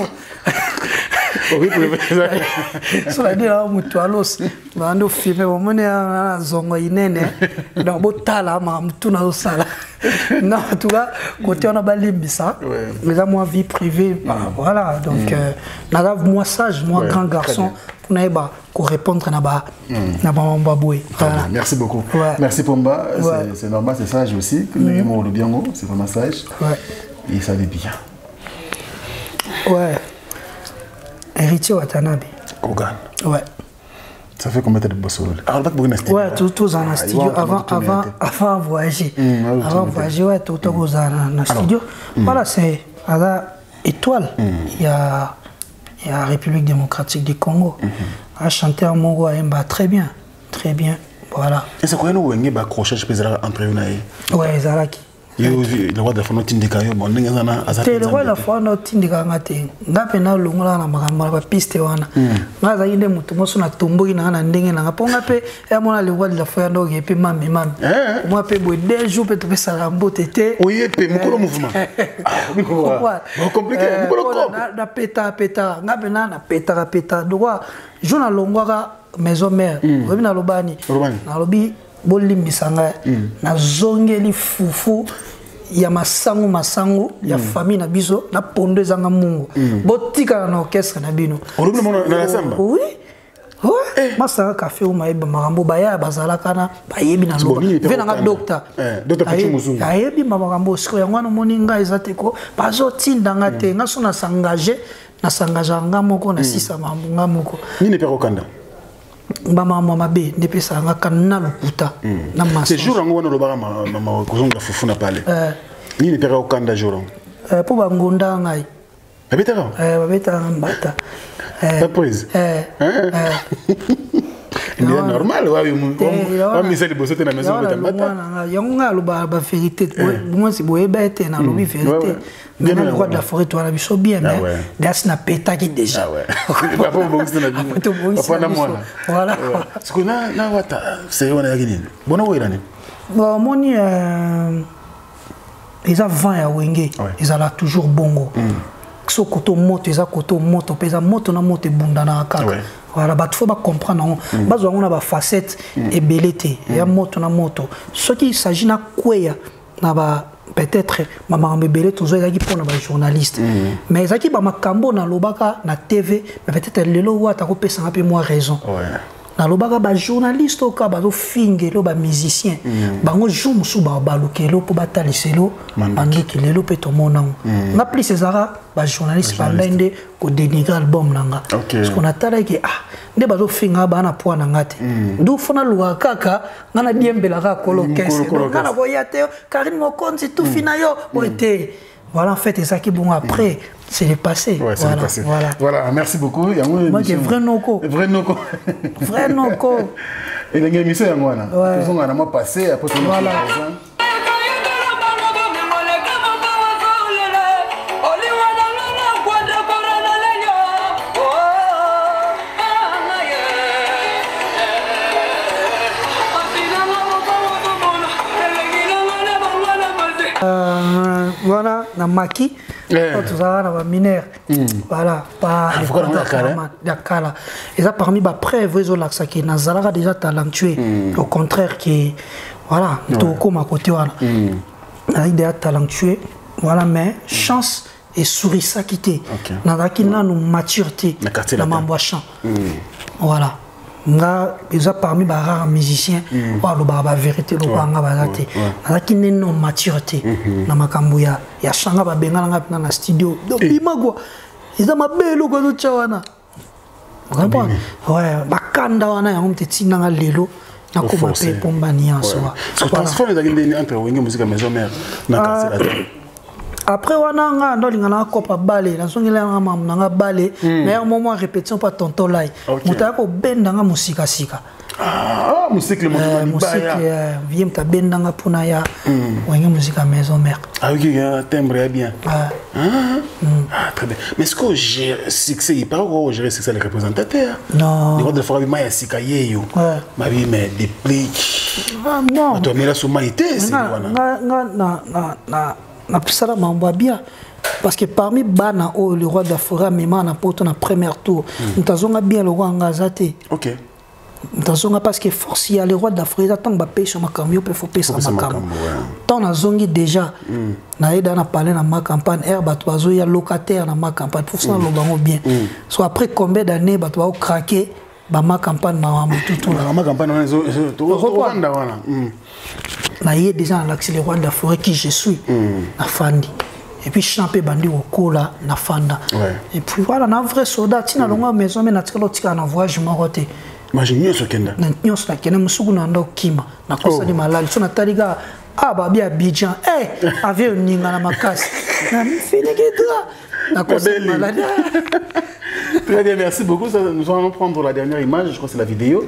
oui cela dit mutualos bando filmer au monde na zongo inene donc botala ma mutuna osala non en tout cas côté on a balimbisa mais à moi vie privée voilà donc na moi sage moi grand garçon pour n'aeba ko répondre na ba mbaboué merci beaucoup merci Pomba c'est normal c'est sage aussi que nous le bien c'est vraiment sage et ça va bien. Ouais. Héritier Watanabe. Kogan. Ouais. Ça fait combien de bossol? Alors pas pour studio. Ouais, tout en studio avant voyager. Avant voyager ouais, tout en studio. Voilà, c'est à la étoile. Il y a République démocratique du Congo. A chanter en mongo à très bien. Très bien. Voilà. Et c'est quoi nous wenge ba accrochage pesera entre eux naï? Ouais, Zalaki. Le roi de la fois tindika yo bon ndenge zana azata le roi de la fois tindika ngate ngape na longola na makambo ba piste wana ngaza inde mutu moso na tomboki na ndenge na ngaponga pe ya mona le roi de la fois ndo ke pe mami moi pe bo 2 jours pe to pe sala mbotete oui pe mukolo mouvement compliqué mukolo na peta ngape na peta droit jona longwaka maison mère obi na lobani na lobi bolimbisanga na zongeli fufu ya masango ya famille na biso na pondo ezanga mungu botika na orchestre na bino na samba oui masanga café ou maïba marambo baya bazala kana bayebi na loba venanga docteur ayebi marambo siko yango na moninga ezateko bazo tindanga te ngaso na s'engager nga moko na sisa nga moko ni ne perokanda Mama mabe ndepesa nga kana loputa na maso c'est jour ngo wana lobaka mama kozonga fufu na pale ni ne pera okanda jour po bangonda ngai babeta babeta mbata pas prise bien normal ouais on mise les bossettes dans la maison de matin yonga lo ba vérité moi c'est boye bête na lo vérité mais le roi de la forêt toi la biso bien mais das na peta qui déjà papa bon c'est na bien papa na moi voilà ce qu'on a na wata c'est on a gagné bon ouais là bon moni ils a 20 ya wenge ils a toujours bongo so koto moto eza koto moto pesa moto na moto bunda na kaka voilà bah faut pas comprendre bazo on a ba facette et belité ya moto na moto ce qui s'agit na kweya na ba peut-être maman mbele toujours ezaki pona ba journaliste mais ezaki ba makambo na lobaka na TV mais peut-être lelo wata ko pesa un peu moins raison na lobaka ba journaliste au ka ba zo fingelo ba musicien bango jour musu ba balukelo po bataliselo bandiki lelo pe to monango na plus ezara ba journaliste bandende ko dénigrer album nanga parce qu'on attendait que nde ba zo finga ba na poa nanga te ndu fona luwa kaka ngana diembela ka kolokese ngana voyate Karine Mokonzi tout fina yo oete voilà en fait ça qui bon après c'est le passé ouais, voilà, passé. Voilà merci beaucoup moi j'ai vrai noko et les émissions yango na ils ont vraiment passé après tout voilà voilà na maki tout ça na ba mineur voilà pas la kala et ça parmi ba preuve ils ont l'accès qui nazalaka déjà talentueux au contraire qui voilà tout comme à côté voilà il est talentueux voilà mais chance et souris ça quitter nazaki na nous maturité na mambwachan voilà nga déjà parmi ba rares musiciens ou ba vérité lo banga bazate azaki neno maturité na makambo ya shanga ba bengala nga na studio do bimagwa iza mabelo ko tchawana vraiment ouais bakanda wana ya mteti nga lelo na ko ba pe pomba ni en soi so transforme da ngende entre wenge musique maison mère na kasela après wana nga ndolinga na kopa balé na songela nga mamu nga balé mais un moment répétition pas tonton lai mutaka ko benda nga musika sika musique le musique vient ta benda nga puna ya wenge musique maison mère ok timbre bien très bien mais est-ce que j'ai succès il parle quoi gérer succès les représentateurs non les de fois ma sika yeyo ma vie mais déplique non toi mais la somaité c'est wana na pisala mambo bien parce que parmi bana o le roi de la forêt même na poto na premier tour ntazonga bien le roi ngazate OK ntazonga parce que force ya le roi de la forêt tant ba pêche makamyo pe faut pesa makamyo tant na zongi déjà na eda na parler na ma campagne air bato bazo ya locataire na ma campagne pour ça lo bango bien soit après combien d'années bato ba craquer ba ma campagne ma tout la ma campagne on to rwanda wana na yé déjà l'accès le roi de la forêt qui je suis na fandi et puis champer bandi au kola na fanda et puis voilà na vrai soldat tina longa maison mais na tselo tika na voyage maroté imagine ce kenda na nyos na kena musuku na ndo kima na kosa ni malali so na taliga ba bia Abidjan avait ninga na makasi na fini que na kosa malali. Très bien, merci beaucoup. Nous allons prendre la dernière image, je crois que c'est la vidéo.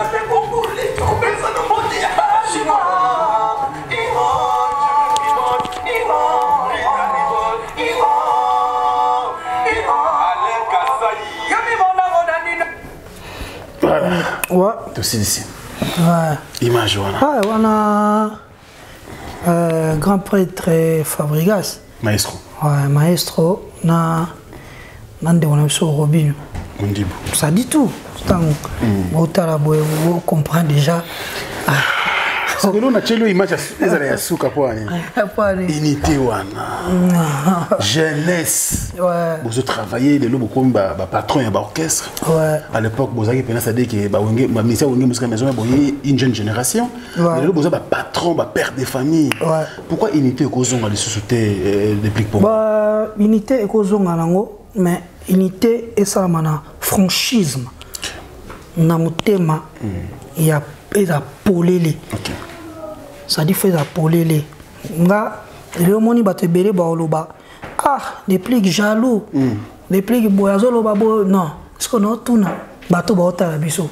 Voilà. Ouais. Tout ici. Ouais. Image, voilà. Ah, on a grand prêtre Fabregas. Maestro. Ouais, maestro. Na nande on a sur Robin. Ça dit tout. Tant on comprend déjà. Parce que nous, on a une image à souka pour unité wana jeunesse. Vous travaillez de l'eau beaucoup patron et orchestre. À l'époque, vous avez pensé que ma mission musique maison une jeune génération. De l'eau vous avez patron, père de famille. Pourquoi unité causons à la société depuis pour unité causons à l'ango, mais unité et ça mana franchisme. Na mutema ya pesa polele. Ça dit fait polele. Nga le moni ba te bele ba oloba. Des pliques jaloux. Des pliques boyazo loba bo non. Parce qu'on a tout na bato ba ota biso.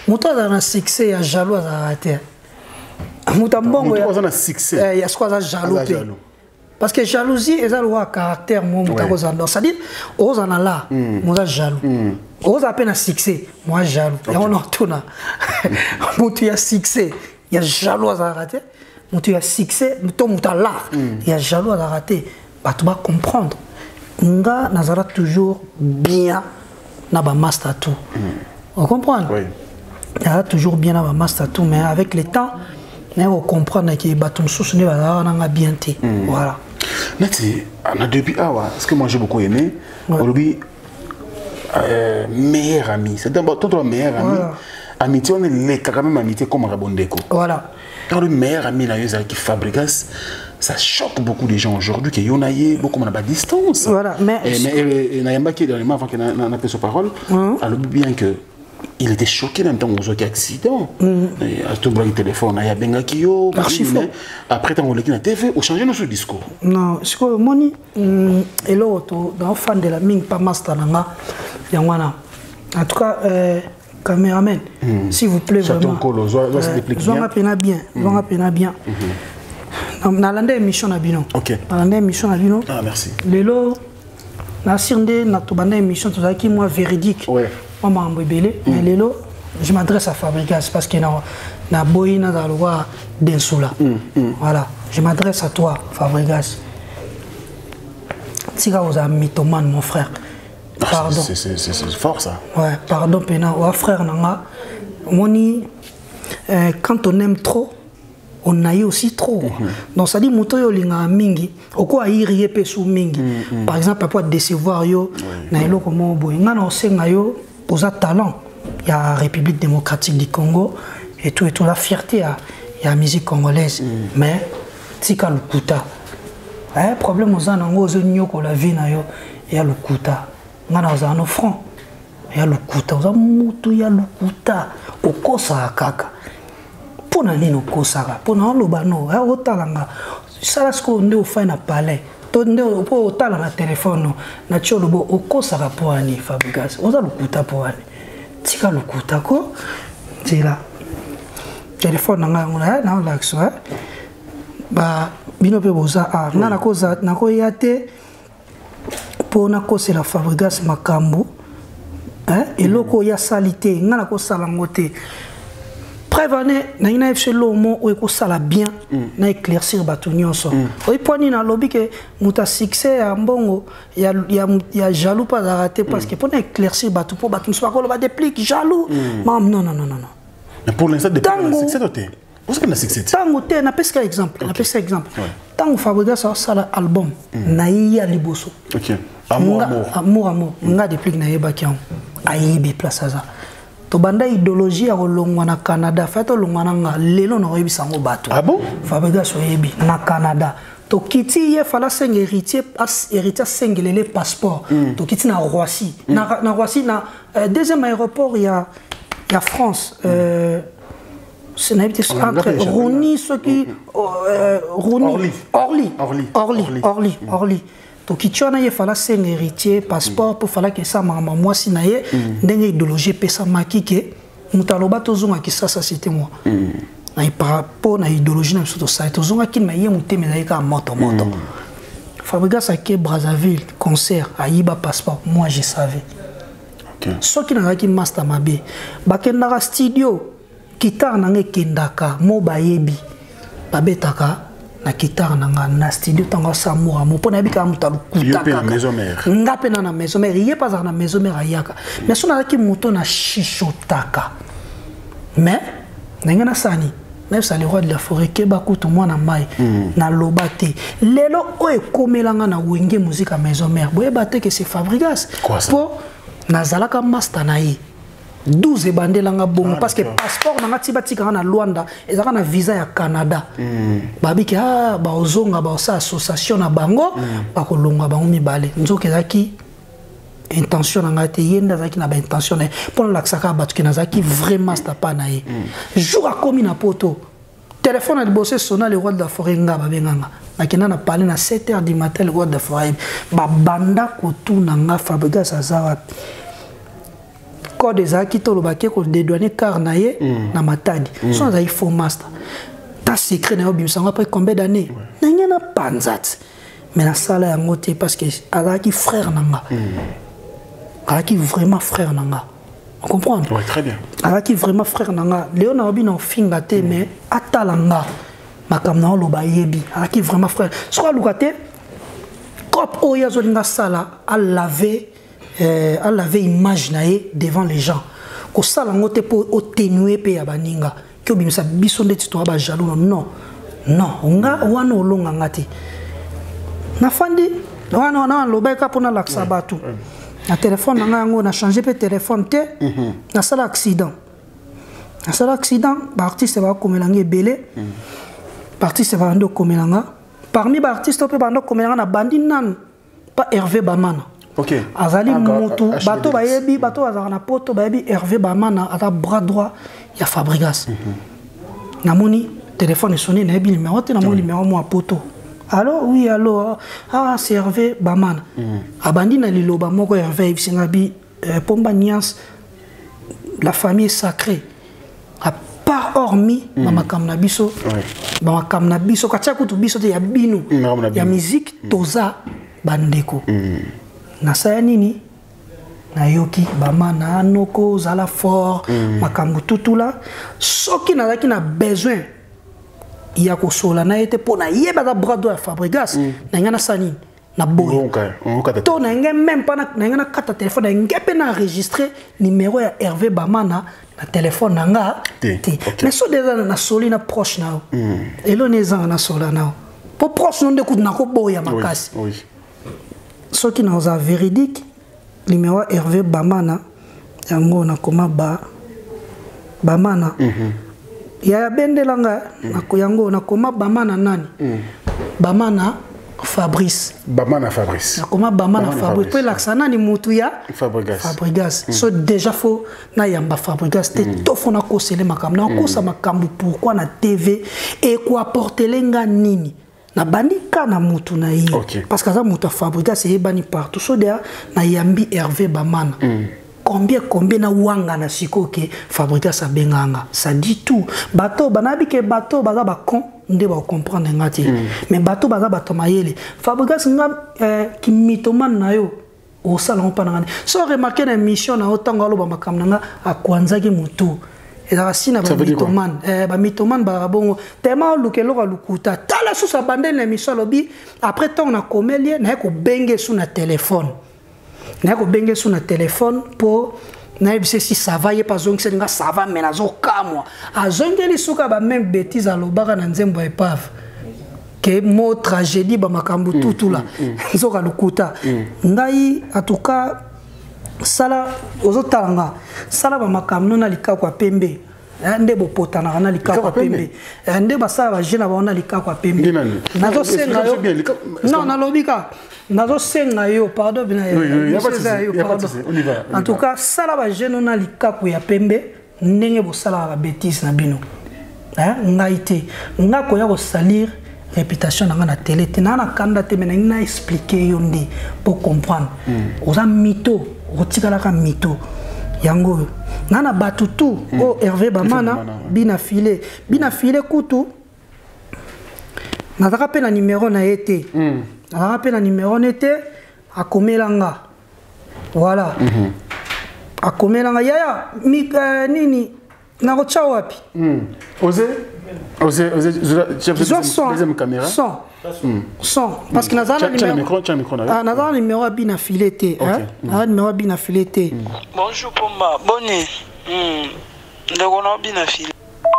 moto aza na succès ya jaloux azalaka te moto mbongo aza na succès ya siko aza jaloux pe parce que jalousie eza lokola caractère mo moto akozala donc c'est-à-dire ozala là moza jaloux ozala mpe na succès moi jaloux yango na otuna moto ya succès ya jaloux azalaka te moto ya succès to moto alart ya jaloux azalaka te bato bacomprendre nga nazala toujours bien na bamaster tout on comprend nazala toujours bien na bamaster tout mais avec le temps on comprendre que bato mosusu nde bazalaka nanga bien te voilà neti na depuis awa ce que moi j'ai beaucoup aimé olobi meilleur ami c'est d'abord ton meilleur ami amitié on est les quand même amitié comme Rabondeko voilà quand le meilleur ami là qui Fabregas ça choque beaucoup de gens aujourd'hui que yonaye beaucoup à distance voilà mais Nayamba qui dernièrement avant qu'il n'a pas sa parole alors bien que il était choqué en même temps aux autres accidents à tout le téléphone il y a benga kio après tant on l'a na TV au changer notre discours non ce que moni et l'autre dans fan de la ming pas master nanga yangwana en tout cas caméraman s'il vous plaît vraiment zonga pena bien na lande émission na bino OK na lande émission na bino ah merci lelo na sirnde na to bande émission to zaki moi véridique ouais maman mbebele mais lelo je m'adresse à Fabregas parce que na boyina dans le roi d'Ensula voilà je m'adresse à toi Fabregas tika aux mythomane mon frère pardon c'est fort ça ouais pardon pena wa frère nanga moni quand on aime trop on a eu aussi trop donc ça dit moto yo linga mingi oko ayiri pe sou mingi par exemple pour décevoir yo na eloko mo boy ngana osenga yo posa talent il y a République démocratique du Congo et tout la fierté il y a musique congolaise mais tika lukuta problème aux anango zo nyoko la vie na yo ya lukuta ngana za no front ya lukuta za mutu ya lukuta okosa kaka pona nino kosaka pona loba no otalanga sala sko nde ofai na palais to nde po otala na téléphone na cholo bo okosaka poani Fabregas oza lukuta poani tika lukuta ko tira téléphone nga ngona na laxo ba bino pe boza na koza na ko yate pona kosela Fabregas makambo eloko ya salité ngana ko sala ngote prévané na ina fchez lomo ou ko sala bien na éclaircir batu nyonso o iponi na lobby que muta succès ya mbongo ya jaloux pas arrêté parce que pour éclaircir batu pour batu soit ko ba déplique jaloux non mais pour l'instant depuis le succès doté pour ça que na succès tango te na pesca exemple tango Fabregas a sala album na ya liboso OK amour nga déplique na yeba kian ayibi place ça to banda idéologie ya kolongwa na Canada fato longwana nga lelo na oyebisa ngo bato ah bon Fabregas oyebi na Canada to kiti ye fala seng héritier sengelele passeport to kiti na Roissy na Roissy na deuxième aéroport il y a France c'est entre Rony ceux qui Orly to kichona ye fala seng héritier passeport pour fala que ça maman moi si na ye ndenge idéologie pesa makike mutaloba tozonga ki ça c'était moi na par rapport na idéologie na surtout ça tozonga ki na ye muteme na ka moto Fabregas a ke Brazzaville concert a yiba passeport moi je savais ce qui na ki master mabe bakendaka studio guitare na kendaka mo bayebi babetaka na guitare na studio tanga samoura mo pona bika mutalu kutaka ngape na maison mère yé pas na maison mère ayaka mais sona ki moto na shishotaka mais ngana sani même ça le roi de la forêt ke bakutu mwana mai na lobate lelo o ekomelanga na wenge musique à maison mère boye baté que c'est Fabregas po nazalaka master na ye 12 bandelanga bongo parce que passeport nanga tibatika na Luanda ezaka na visa ya Canada babiki ba ozonga ba sa association na bango ba kolonga bango mibale nzoke zaki intention nanga te yenda zaki na ba intention pour l'aksaka batuki na zaki vraiment sta pa na ye jour a komi na poto téléphone a bossé sona le roi de la forêt nga ba benganga nakina na parler na 7h du matin le roi de la forêt ba banda ko tu nanga Fabregas azara code ezalaki tolobaki kodédouaner car na ye na matadi so azali faux master ta secret na yo bimisanga après combien d'années nanga na panzat mais na sala yango te parce que azalaki frère nanga azalaki vraiment frère nanga on comprend oui très bien azalaki vraiment frère nanga leo na obi na ofinga te mais atalanga makambo na oloba yebi azalaki vraiment frère so aluka te cop oyo azolinga sala alaver image nae devant les gens ko sala ngote po otenuer pe ya baninga ki obimisa biso ndeti to ba jaloux non nga wana olonga ngati na fandi wana lobeka pona laksa batu na téléphone nga ngo na changer pe téléphone te na sala accident ba artiste ba komelanga belé ba artiste ba ndo komelanga parmi ba artiste pe ba ndo komelanga na bandi nan pas Hervé Bamana. Ok. Azali Moutou, bateau bayebi, bateau azana poto bayebi Hervé Bamana ata bras droit ya Fabregas. Namoni téléphone sonné na yebi numéro te namoni numéro moi poto. Allô oui allô ah c'est Hervé Bamana. Abandi na liloba moko Hervé bisingabi pomba niance la famille est sacrée. A part hormis mama kamna biso. Mama kamna biso katia kutu biso te ya binu. Ya musique toza bandeko na saya nini na yoki Bamana noko zala fort makambo tutula soki nazaki na besoin ya kosola na ete pona yeba da brado ya Fabregas na ngana sani na boy to na ngem même pas na ngana kata téléphone na ngepe na enregistrer numéro ya Hervé Bamana na téléphone nanga mais so déjà na soli na proche na elo neza na sola na po proche non de coup na ko boya makasi ce qui nous a véridique numéro Hervé Bamana yango na koma Bamana ya bendelanga yango na koma Bamana nani Bamana Fabrice na koma Bamana Fabrice pe laksana ni mutu ya Fabregas so déjà faut na yamba Fabregas te tofo na ko sele makambo na ko sa makambo pourquoi na TV et quoi apporter lenga nini na bandika na mutu na ye parce que ça mutu Fabregas c'est bani partout so dia na yambi Hervé Bamana combien na wanga na sikoke Fabregas abenganga ça dit tout bateau banabi ke bateau baza ba con nde ba comprendre ngati mais bateau baza bato mayele Fabregas nga ki mitoman na yo o salon pananga so remarquer na mission na otanga lo ba makamnanga akwanza ki mutu et la racine a mitoman barabongo tellement lukelo lukuta tala sous sa bande l'émission lobby après temps on a comélé na ko bengue sous na téléphone pour na si ça va y pas zongi senga ça va mais nazo kamwa azongeli suka ba même bêtise à lobaka na nzembo epave que mo tragédie ba makambu tutula nzoka lukuta ngai en tout cas sala ozotalanga sala ba makamno na likako ya pembe nde bopotana na likako ya pembe nde basala ba jeune ba na likako ya pembe nazo senga yo non na lobika nazo senga yo pardon bina yo en tout cas sala ba jeune na likako ya pembe ndenge bo sala ba bêtise na bino ngaite ngako ya ko salir réputation na télé te na kanda te mena na expliquer yo ndi pour comprendre oza mito otikalaka mito yango nana batutu o Hervé Bamana bina filé kutu na rappel na numéro na été na rappel na numéro na été akomelanga voilà akomelanga yaya nini na rocha wapi osez deuxième caméra son parce que nazana numéro à bina fileté numéro bina fileté bonjour Pomba boni ndeko na bina fileté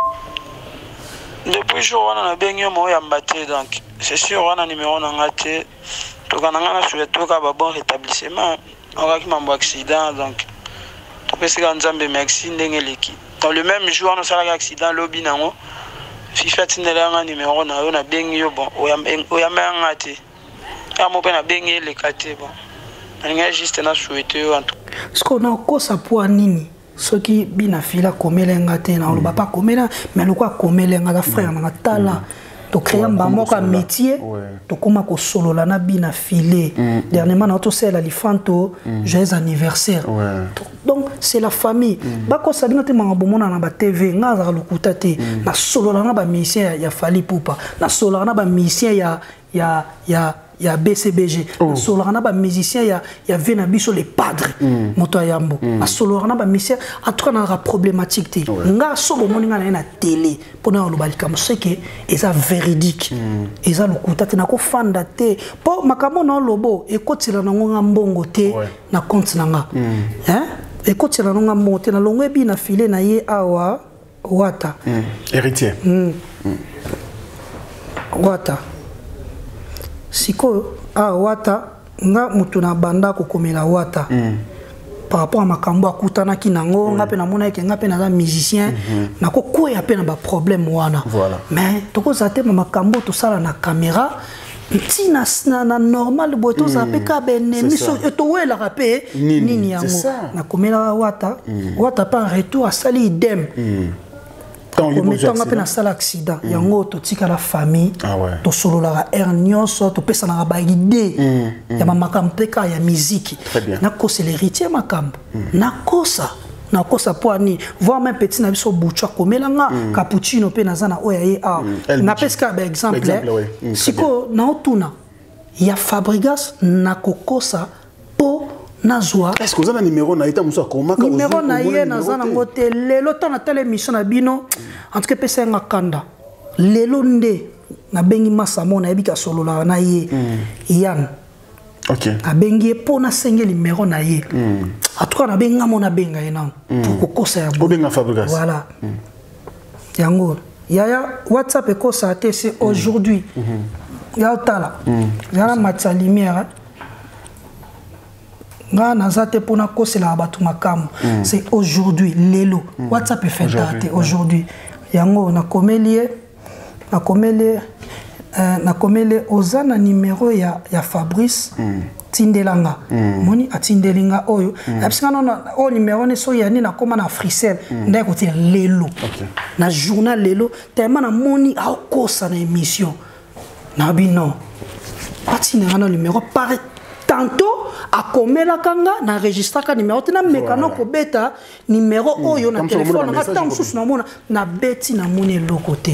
depuis jour wana na bengi mo ya mbaté donc c'est sûr wana numéro na ngate to kana ngana souhaite to ka ba bon rétablissement on qui mambo accident donc to pesika nzambe merci ndenge leki dans le même jour on sala accident lobby nango FIFA tinelanga numéro na yo na bengi yo bon oyamba ngate amo pe na bengi le kate bon nga juste na souhaiter yo en tout ce qu'on a ko sa pour nini ce qui bina fila komelenga te na lo ba pas komela mais lo kwa komelenga la frère na tala to créer un métier to comment ko solo la na bina filé dernièrement na to c'est la lifanto joyeux anniversaire donc c'est la famille ba ko sabina te manga bomona na ba TV ngaza ka lokuta te na solo la na ba musicien ya Fally Ipupa na solo la na ba musicien ya BCBG solo la na ba musicien ya Vena Biso les padres moto yambo na solo la na ba musicien en tout cas na problématique te nga solo moninga na télé pona lo balika moseke eza véridique eza lokuta te na ko fanda te po makamo na lobo ekotila na ngonga mbongo te na compte nanga hein ekotila na ngonga mbongo te na longo ebi na filé na ye awa wata héritier wata siko wata nga mutu na banda ko komela wata par rapport à makambo akutana kinango nga pe na mona ke nga pe na musicien na ko koya pe na ba problème wana mais toko zate makambo to sala na caméra tina na normal boto zape ka benemi so to wela rapé nini yango na komela wata pa retour à sali idem comme étant un sale accident yango to tika la famille to solo la hernios to pesa na ba idée ya makambo peka ya musique na ko c'est l'héritier makambo na kosa poani voir même petit na biso bucha komelanga cappuccino pe na zana oya ye na peska ba exemple siko na otuna ya Fabregas na kokosa po nazwa est-ce que vous avez un numéro na eta muso akoma ka numéro na ye na zana ngote lelo to na tele mission na bino en tout cas pesa nga kanda lelo nde na bengi masamo na ebika solo la na ye Yann a bengi po na senge numéro na ye en tout cas na benga mona benga ena pour kokosa ya benga Fabregas voilà yango yaya WhatsApp ekosa te c'est aujourd'hui ya tala ya matcha lumière c'est aujourd'hui lelo WhatsApp fait date aujourd'hui yango na komeli ozana numéro ya Fabrice tindelanga moni atindelinga oyo abisanga na o numéro ne so yani na koma na Frisel ndai ko tira lelo na journal lelo tellement na moni akosa na émission na bino atinga na numéro par tantôt a komela kanga na registre ka numéro tena mekano ko beta numéro oyo na téléphone na tant sous na mona na beti na moni le côté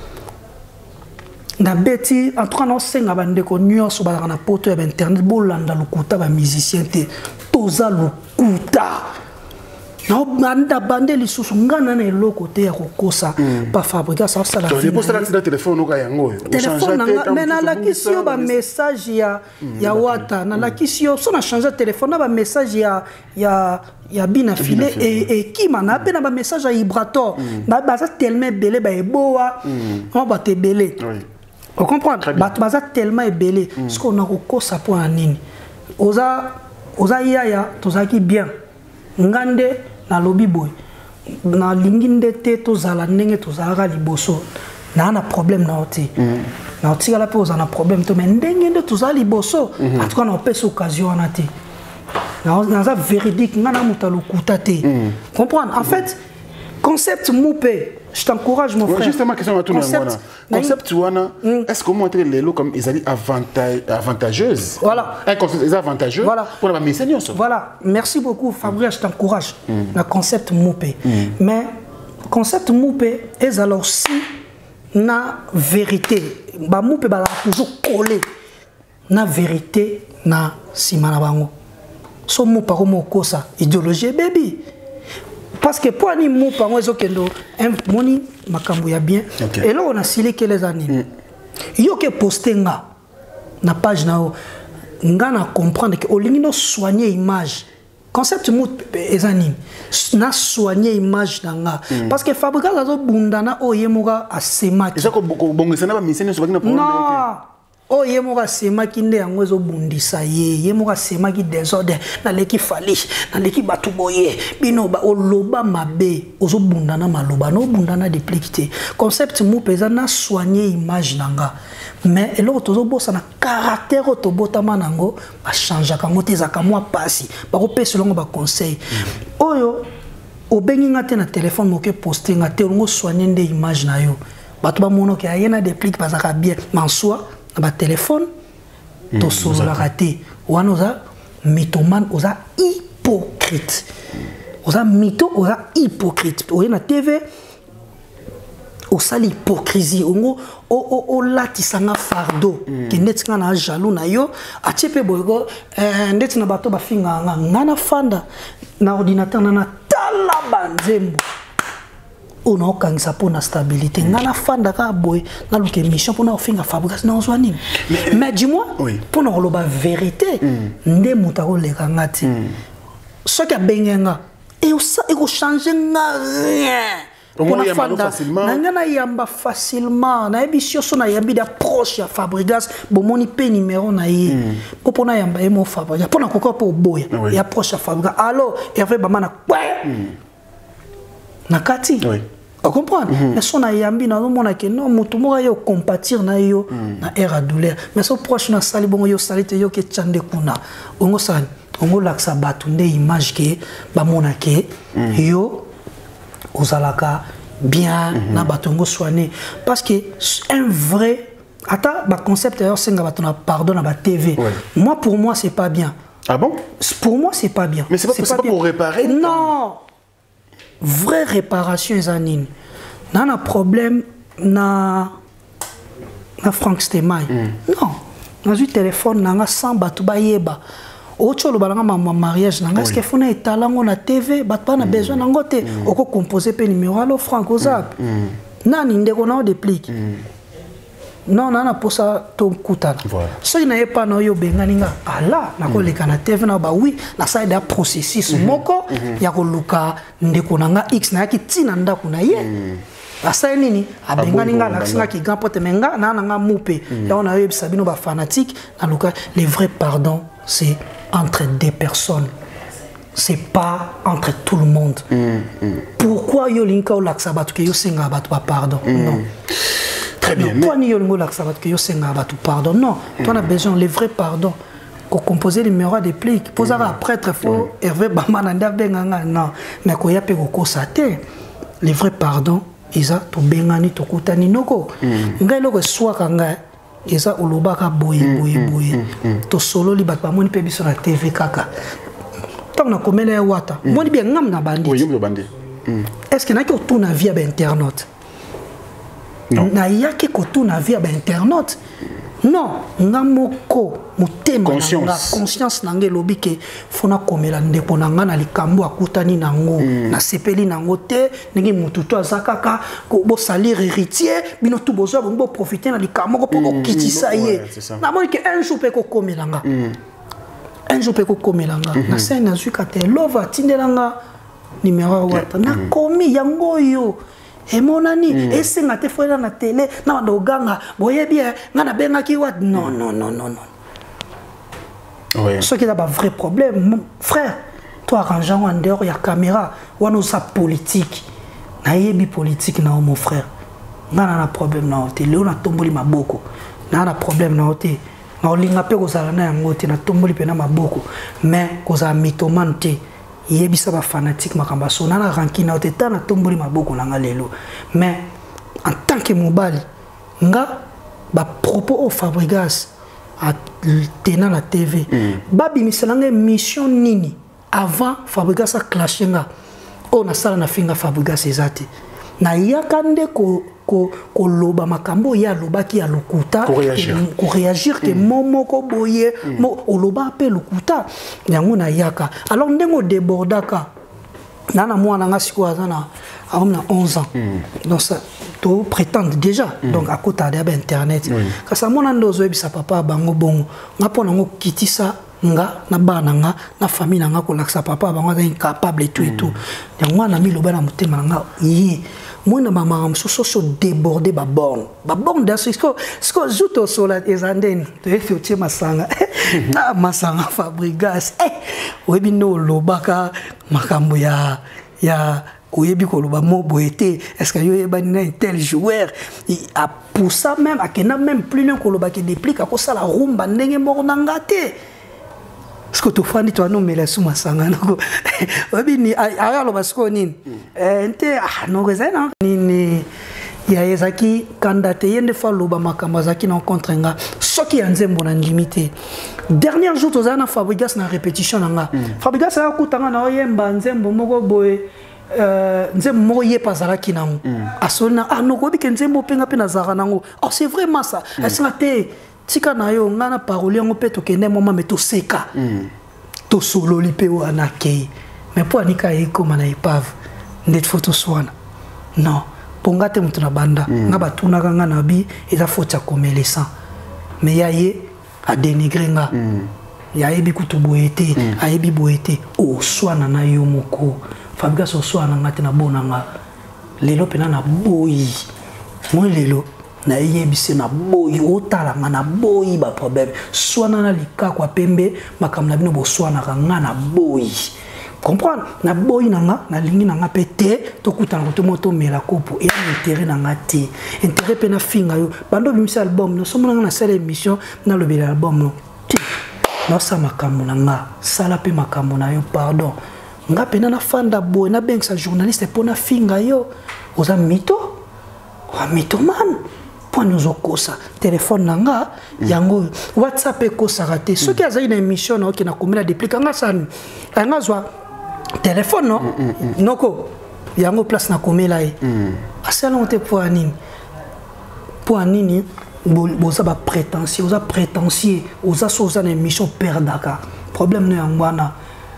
na beti en tout cas no senga bande ko nyonso ba na poto ya internet bolanda lokuta ba musicien te toza lokuta na banda bande lisusu ngana na le côté ya kokosa pa Fabregas ça ça la vie pour ça la téléphone ka yango téléphone mais na la kisio ba message ya wata na la kisio so na changer téléphone na ba message ya bina filé et qui mana pe na ba message ya vibrator ba ça tellement belé ba eboa on ba te belé on comprend ba ça tellement belé ce qu'on a kokosa pour nini oza yaya tozaki bien ngande na lobby boy na linginde te to zala ndenge to zala liboso na problème na oti na oti la pe ozana problème to mais ndenge nde to zala liboso en tout cas na pesa occasion na te na za véridique ngana mutalo kutate comprendre en fait concept moupé je t'encourage mon frère justement question à tout le monde concept wana est-ce que montrer les lots comme ils allaient avantageuse voilà un concept est avantageux pour la mission voilà merci beaucoup Fabrice je t'encourage le concept moupé mais concept moupé est alors si na vérité ba moupé ba toujours collé na vérité na simana bango so mo paro mo kosa idéologie baby parce que pour ani mo pango ezokendo moni makambo ya bien et là on a scellé que les années yo ke postenga na page na nga na comprendre que olingi no soigner image concept mo ezani na soigner image nanga parce que Fabregas azo bundana oyemoga asemaki ezako bongisa na ba mission so bakina problème oh yemoka semaki nde yango ezobundisa yemoka semaki désordre na leki Fally na leki batu boye bino ba oloba mabe ozobundana maloba no bundana dépliqué concept mu pesa na soigner image nanga mais eloko tozobosa na caractère tobotama nango ba changer kango tezaka moi pasi ba ko pesa longo ba conseil oyo obengi ngate na téléphone moke poster ngate ngo soigner nde image na yo bato ba mono ke ayena déplique bazaka bien mansoi na ba téléphone to solo la raté wana oza mythomane oza hypocrite oza mytho oza hypocrite oyena TV osali hypocrisie ongo o latisanga fardeau ki netinga na jaloux na yo achepe boygo ndeti na bato bafinga ngana fanda na ordinateur na tala banzembo on a okangisa pour na stabilité ngana fanda ka boy na luke mission pour na ofinga Fabregas na ozwa nini mais dis-moi pour na loba vérité nde mutako leka ngati ce qui a bengenga et ça et ko changer rien on a facilement na yamba facilement na ebisio so na yambi d'approche ya Fabregas bomoni pe numéro na ye pour na yamba emo Fabregas pour na kokko pour boya et approche ya Fabregas alors Hervé Bamana na kati on comprend mais son na yambi na mona ke non mutu mo yo compatir na yo na era douleur mais so proche na sali bongo yo salite yo ke tchande kuna ongo sali ongo laksa batunde image ke ba mona ke yo ozalaka bien na batongo soigné parce que un vrai ata ba concept d'ailleurs senga batona pardon na ba TV moi pour moi c'est pas bien. Ah bon? Pour moi c'est pas bien. Mais c'est pas pour réparer. Non. Vraie réparation ezanine. Nana problème na Frank Stemai. Non. Dans un téléphone nanga sans batu ba yeba. Ocho lo balanga ma mariage nanga est-ce que fona etalango na TV batpa na besoin nango te oko composer pe numéro allo Frank Ozap. Nani ndeko na déplique. Non nana posa to kutana. Ce qui n'a pas no yo benganinga ala na ko leka na TV na ba oui na side ya processus moko ya ko luka ndeko nanga X na ki tina ndako na ye. Asa nini abenganinga na singa ki grand pote menga na nga mupe. Ya on a eu sabino ba fanatique na luka les vrais pardons c'est entre deux personnes. C'est pas entre tout le monde. Pourquoi yo linka o laksa batu ke yo singa batu pa pardon? Non. Très bien. Toi ni yo lingo laksa batu ke yo singa batu pardon. Non. Toi on a besoin les vrais pardons. Ko composer le numéro des pliques. Posera prêtre faut Hervé Bamana nda benganga non. Mais ko ya pe ko kosate les vrais pardons isa to bengani to kutani noko. Ngai loko swa kanga eza olobaka boye to solo li bat ba moni pe biso na TV kaka tant na komela ya wata moni bien ngam na bandi oui yo bandi est-ce que na ki otuna via ba internaute non na yaki ko tuna via ba internaute non ngamoko mutema conscience nange lobike fona komela ndeko nanga na likambo akutani nango na sepeli nango te ndenge mutu to azakaka ko bo salir héritier bino tout bozo bo profiter na likambo ko poko kitisa ye na moi que un jour pe ko komelanga un jour pe ko komelanga na scène na zuka te lova tindelanga numéro wata na komi yango yo et mon ami, et c'est nga te foué dans la télé, na ndoganga, boye bien, nga na benga ki wat, non. Oui. Ce qui est un vrai problème, mon frère, toi arrangeant en dehors, il y a caméra, ou on a politique, na yebi politique na mon frère, nga na un problème na hote, léo na tomboli maboko, na un problème na hote, na olinga pe kozala na yangote, na tomboli pe na maboko, mais kozala mythomane te. Yebisa ba fanatique makamba so na rankina oteta na tomboli maboko nanga lelo mais en tant que mobali nga ba propos au Fabregas a tena la TV babi misalanga mission nini avant Fabregas a clashé nga o na sala na finga Fabregas ezate na yakande ko loba makambo ya lobaki ya lokuta ko réagir que momo ko boye mo oloba pe lokuta yango na yaka alors ndengo débordaka nana mwana nga siko azana a 11 ans donc ça to prétendre déjà donc à côté de internet ka sa mona ndozo ebisa papa bango bongo ngapona ngo kitisa nga na bana nga na famille nga ko laksa papa bango incapable et tout yango na mi loba na mutema nga yi moi na maman so débordé ba borne dans ce que juto sola ezanden to efi masanga na masanga Fabregas webi no lobaka makambo ya oyebi ko loba mo boete est-ce que yo yebani na tel joueur a pour ça même a kena même plus loin ko loba ki déplique ko sala rumba ndenge moko nangate ce que tu fais ni toi non mais la suma sanga noko obi ni aya lo basko nini ente no rezena ni ya ezaki candidaté yende fa loba makambo zaki na contre nga soki ya nzembo na limité dernier jour tozana Fabregas na répétition nga Fabregas a kutanga na oyemba nzembo moko boye nzembo moko ye pazalaki nango asona anokobi ke nzembo penga pe na zara nango oh c'est vraiment ça asinga te tika na yo nga na parole yango pe tokende moma me to seka to solo lipe wana ke mais po anika ekoma na epave ndet photo swana non ponga te mutu na banda nga batuna kanga na bi eza faute ya komelesa mais yaye a dénigré nga yayebi kutu boyete ayebi boyete o swana na yo moko Fabregas o swana nga te na bona nga lelo pena na boyi moi lelo na yebise na boyi otala nga na boyi ba problème swana na lika kwa pembe makamna bino bo swana nga na boyi comprendre na boyi nanga na lingi nanga pete to kutana ko to moto mela kopo et intérêt nanga te intérêt pe na finga yo bando bimisa album no somo nanga na sala émission na le bel album no ti na sa makambo nanga sala pe makambo na yo pardon nga pe na fanda boy na benga journaliste po na finga yo oza mito wa mito man po nous okosa téléphone nanga yango WhatsApp e kosa raté ce qui a za une émission na okina komela depuis kanga san nga zwa téléphone non noko yango place na komela e asala onte po anini boza ba prétentieux oza prétentieux oza soza na émission perdaka problème no yangwana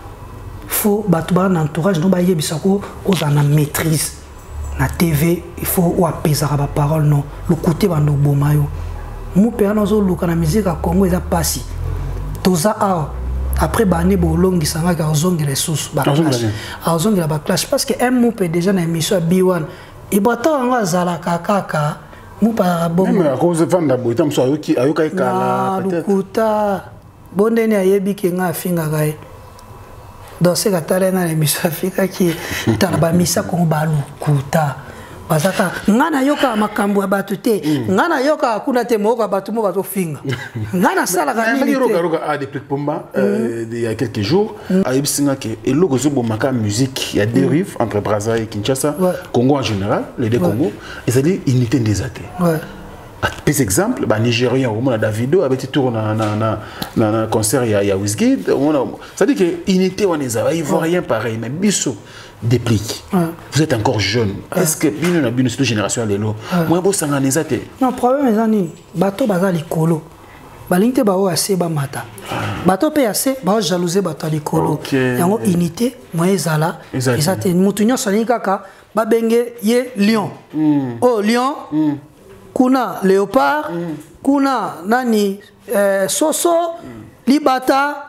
faut batu ba na entourage no ba yebisako oza na maîtrise na TV il faut ou apaiser ba parole non le côté bando bomayo mu pe anazo luka na musique à Congo eza pasi toza après bané bolongi sanga ka ozongi les sous ba clash ozongi la ba clash parce que un mu pe déjà na émission B1 et bata nga zala kaka mu pa bon même à cause de vendre boita mso ayoka ikala peut-être lukuta bondeni ayebi ke nga finga gae dans ce cas-là na émission Afrika qui taba misa ko ba lukuta bazaka ngana yoka makambo batute ngana yoka akuna te moko batu mo bazo finga ngana sala ka nini te a des plus pomba il y a quelques jours a yebsinga ke eloko zo bomaka musique il y a des rives entre Brazza et Kinshasa Congo en général les deux Congo et ça dit unité des athées par exemple ba Nigérien au monde Davido avait tour na concert il y a Wizkid ça dit que unité on les a ivoirien pareil mais biso déplique. Vous êtes encore jeune. Est-ce que bino na bino cette génération lelo moi bo sanga nezate non problème ezani bato bazali kolo balinte ba o assez ba mata bato pe assez ba jalouser bato ali kolo yango unité moi ezala ezate mutunyo sani kaka ba benge ye lion oh lion kuna léopard kuna nani soso libata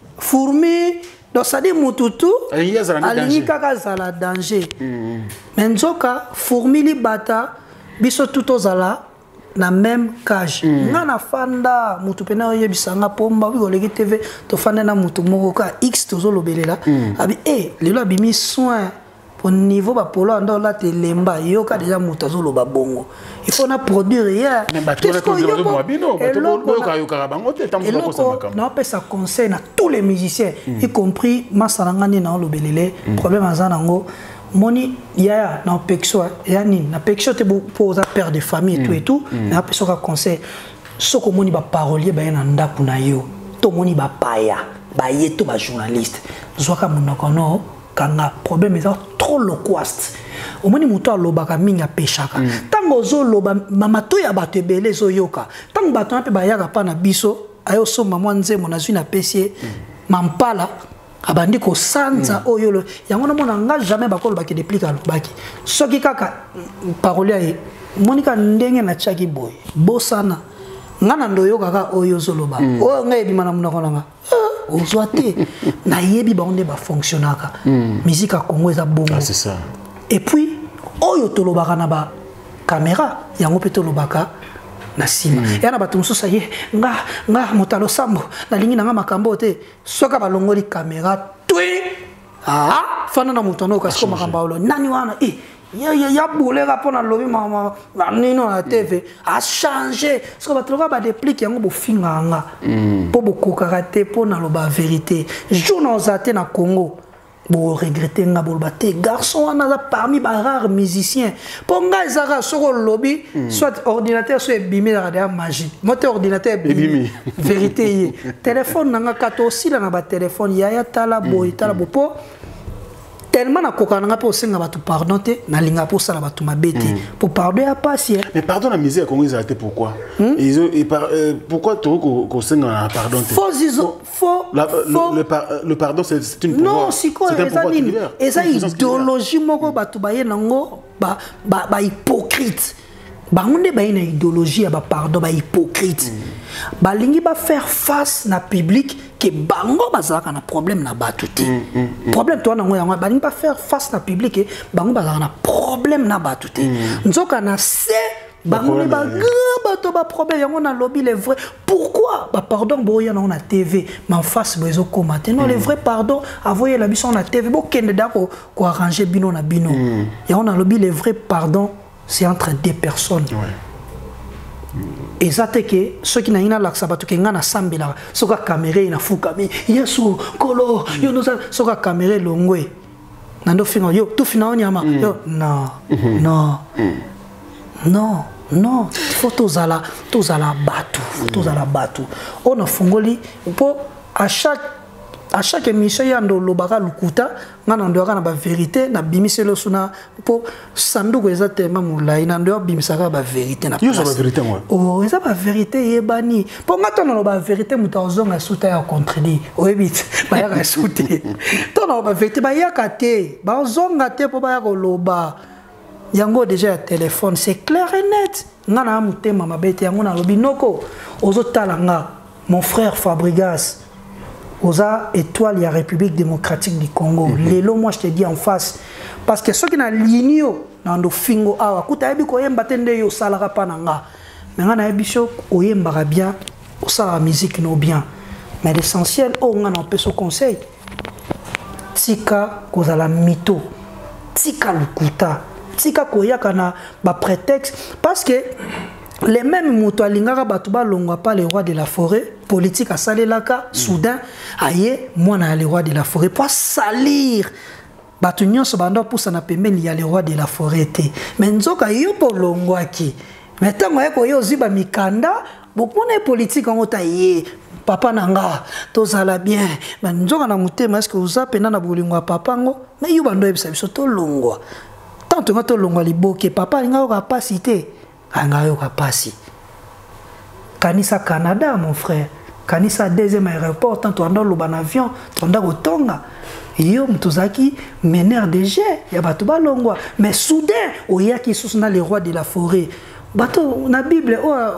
fourmi donc ça dit mututu alingi kaka zala danger mais nzoka fourmi libata biso tout ozala na même cage ngana fanda mutu pena yebisanga pomba bikoleki TV to fanda na mutu moko ka X tozolobelela abi lelo abimi soin pour niveau ba polo ando la te lemba yoka déjà mutu azoloba bongo il faut na produire hier mais qu'est-ce que non peut ça concerne tous les musiciens y compris masalangani na lobelele problème azanango moni ya na pexo ya ni na pexo te pour za père de famille tout et tout na peso ka conseil soko moni ba parolier ba na ndaku na yo to moni ba paya ba yeto ba journaliste zwaka munoko no kanga problème est trop loquaste au moins muto alobaka minga peshaka tango zo loba mama to ya bato ebele zo yoka tango bato na pe bayaka pa na biso ayo so mama nzemo na zwi na pesier mampala abandi ko sanza oyolo yango na mona nga jamais bakolo baki déplique alobaki soki kaka parole ay monika ndenge na chaki boy bosana ngana ndoyo kaka oyo zo loba o nga ebi mana munoko nanga ozwate na yebi baonde ba fonctionnaka musique à Congo eza bongo c'est ça et puis oyo tolobaka na ba caméra yango pe tolobaka na sima yana bato mosusu ye nga motalo sambo na lingi na nga makambo te soka balongoli caméra tui fana na motono kasi ko makambo olo nani wana ya boulera pona lobi mama nino na TV a changer so ba troka ba déplique yango bo finganga po bo kokaka te pona loba vérité journaux até na Congo Bon, regretter nga bolbate garçon on a parmi les rares musiciens pour nga ezara sur le lobby soit ordinateur soit bimé la magie moteur ordinateur bimé vérité téléphone nga kato aussi là na ba téléphone ya tala boy tala bopo tellement na koka nga po senga batu pardon te na linga po sala batu mabete pour pardon ya passer mais pardon la musique Congo ils a été pourquoi pourquoi tu ko senga pardon te faux le pardon c'est une non c'est quoi eza idéologie moko batu baye nango ba hypocrite bangonde baye na idéologie ya ba pardon ba hypocrite balingi ba faire face na public que bango bazaka na problème na batu te problème toi nango yango balingi ba faire face na public que bango bazaka na problème na batu te nzoka na se bango ba bato ba problème yango na lobby les vrais pourquoi ba pardon boya na TV mais en face bezo commenter non les vrais pardon avoyer la biso na TV bo kende dako ko arranger bino na bino yango na lobby les vrais pardon c'est entre deux personnes et ça te que ceux qui n'ont pas l'accès que ngana sambela soka caméra na fukami yesu kolo yo no soka caméra longwe nando fingo yo tu fina onyama yo non photos à la batu on a fongoli pour à chaque émission il y a ndo lobaka lukuta ngana ndo kana ba vérité na bimiselo suna pour sanduko exactement mulai na ndo bimisaka ba vérité na yo ça ba vérité moi oh ça ba vérité yebani pour ngata na ba vérité mutazonga suta ya contredire oyebit ba ya suté to na ba vérité ba ya kate ba zonga te pour ba ya loba yango déjà téléphone c'est clair et net ngana mutema mabete yango na lobi noko ozotalanga mon frère Fabregas Oza étoile de la République démocratique du Congo. Lelo moi je te dis en face parce que ceux qui na linio na ndo fingo awa kuta yebi ko yemba tende yo salara pananga. Mais ngana yebiso oyemba bien o sala musique no bien. Mais l'essentiel o ngana pe so conseil. Tika kozala mito. Tika lukuta. Tika koyaka na ba prétexte parce que les mêmes moto alingaka batuba longwa pas les rois de la forêt politique à salelaka soudain aye moi na les rois de la forêt pour salir batu nyonso bando pour ça na pembeni ya les rois de la forêt te mais nzoka yo po longwa ki mais tango yako yo ziba mikanda bopone politique en otaye papa nanga tozala bien mais nzoka na mutema est-ce que uza pena na bolingwa papa ngo mais yo bando ebisa biso to longwa tanto ngato longwa liboke papa nga ko capacité Angayo kapasi. Kanisa Canada mon frère. Kanisa deuxième aéroport tant tu andas loban avion, tu andas au Tonga. Yo mtuzaki meneur de jet, ya batu balongwa. Mais soudain, oyaki susuna les rois de la forêt. Bato na Bible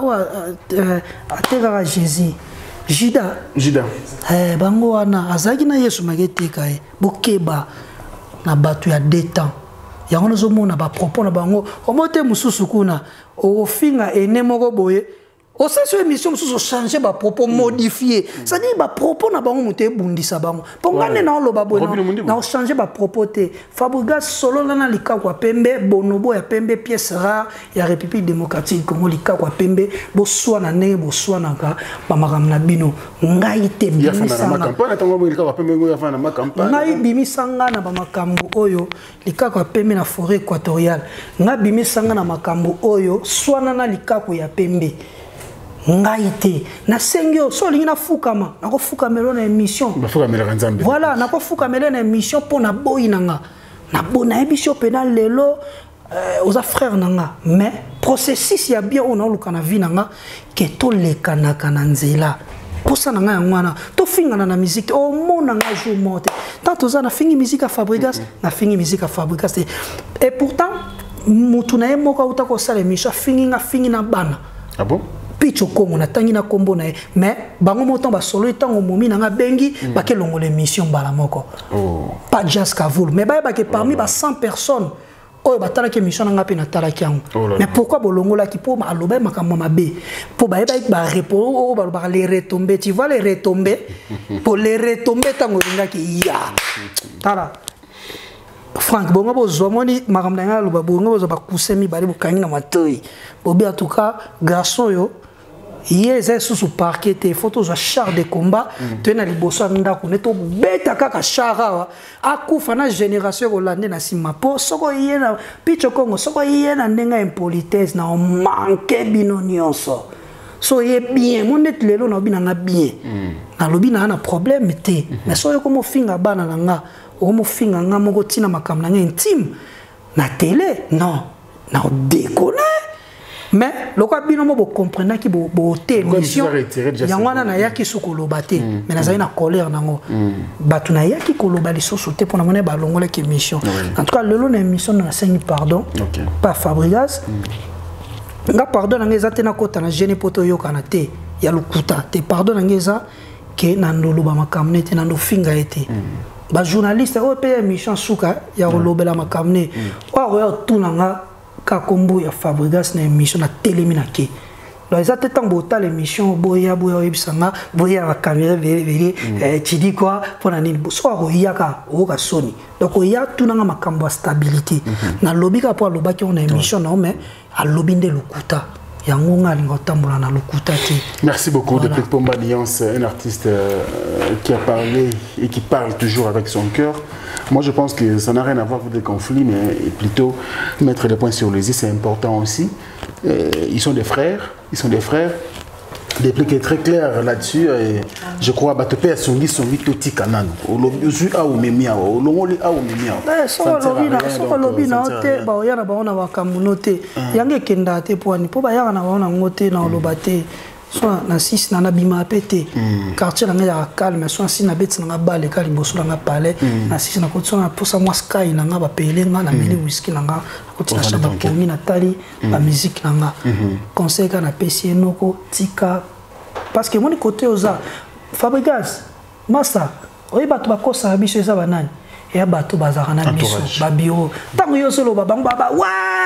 atera Jésus. Judas. Bango wana azaki na Yesu mageteka bokeba na batu ya détend. Il y a un propos na bango omote mususu kuna ofinga ene moko boye au sens émission mususu changer ba propos modifier ça dit ba propos na bango muté bundisa bango pongane na loba boye na changer ba propos te Fabregas solo na lika kwa pembe bonobo ya pembe pièce rare ya République démocratique Congo lika kwa pembe bo swana ne bo swana ka ba makam na bino ngai te bimisanga campagne tango mo lika kwa pembe ngo ya fana ma campagne ngai bimisanga na ba makambo oyo lika kwa pembe na forêt équatoriale ngai bimisanga na makambo oyo swana na lika kwa ya pembe ngaite na sengyo so lingi na fukama na ko fukamelo na émission ba fukamela kanzambe voilà na ko fukamela na émission pour na boyi nanga na bona émission pénal lelo aux frères nanga mais processus ya bien on a lukana vie nanga que to lekana kananzela pour ça nanga ngwana to fingana na musique au mona nga jour monte tant aux na fingi musique à Fabregas na fingi musique à Fabregas et pourtant mutuna emoka utako sala émission fingi na bana ah bon picho kongo na tangi na kombo na mais bango moto ba solo etango momi na nga bengi ba ke longo l'émission bala moko pas jazz kavul mais ba ke parmi ba 100 personnes oyo ba tala ke émission nga pe na tala ki yango mais pourquoi bolongo la ki po ma aloba makambo mabe po ba répondre ba les retomber tu vois les retomber pour les retomber tango linga ki ya tala Franck bongo bozo moni makambo na nga loba bongo bozo ba kusemi bali bukangi na matoi bobi en tout cas garçon yo yé sous parquet te photos à char de combat tu na liboso ndako neto beta kaka chara akufa na génération hollandais na sima po soko yé na picho Congo soko yé na ndenga impolitesse na manque bino nyonso so yé bien mon net lelo na bina na bien na lobi na problème te mais so yo komo finga bana nga komo finga nga moko tina makamna nga intime na télé non na déconner. Mais le cas bino mo comprendre ki bo té mission yangwana na yaki sukoloba te mais na na colère nango batu na yaki koloba lisusu te pona mona ba longola ki mission en tout cas lelo na mission na 5 pardon pas Fabregas nga pardon na ngeza te na kota na jeune poto yoka na te ya lukuta te pardon na ngeza ke na ndolo ba makamne te na ndo finga ete ba journaliste o pe mission suka ya lobela makamne wa tunanga ka kombo ya Fabregas na émission na télémina ke lo ezate tango ta l'émission boya ebisanga boya la caméra véré tu dis quoi pour nani so ko yaka o ka soni donc ya tunanga makambo stabilité na lobika po lobaki on émission non mais a lobinde lukuta yango ngali ngotambola na lukuta te. Merci beaucoup de Pomba Alliance, un artiste qui a parlé et qui parle toujours avec son cœur. Moi je pense que ça n'a rien à voir avec des conflits, mais plutôt mettre les points sur les i, c'est important aussi. Ils sont des frères, Des trucs très clairs là-dessus. Je crois que tu son lit tout canan. Au lobby a ou memia, au longoli a ou memia. So lobby na te ba yana ba ona wakamunote. Yange kenda te poani po ba yana na ona ngote na lobate. Soit na 6 na bima pété. Quartier na ya calme, soit si na beti na ba le kali bosu na palais, na 6 na kotso na posa moi sky na ba pele na meli whisky na nga kotso na chamba komi na tali ba musique na nga. Conseil ka na PC noko tika parce que mon côté oza Fabregas massa oyi bato bakosa biso eza banani ya bato bazaka na biso ba bureau tango yo solo ba bango baba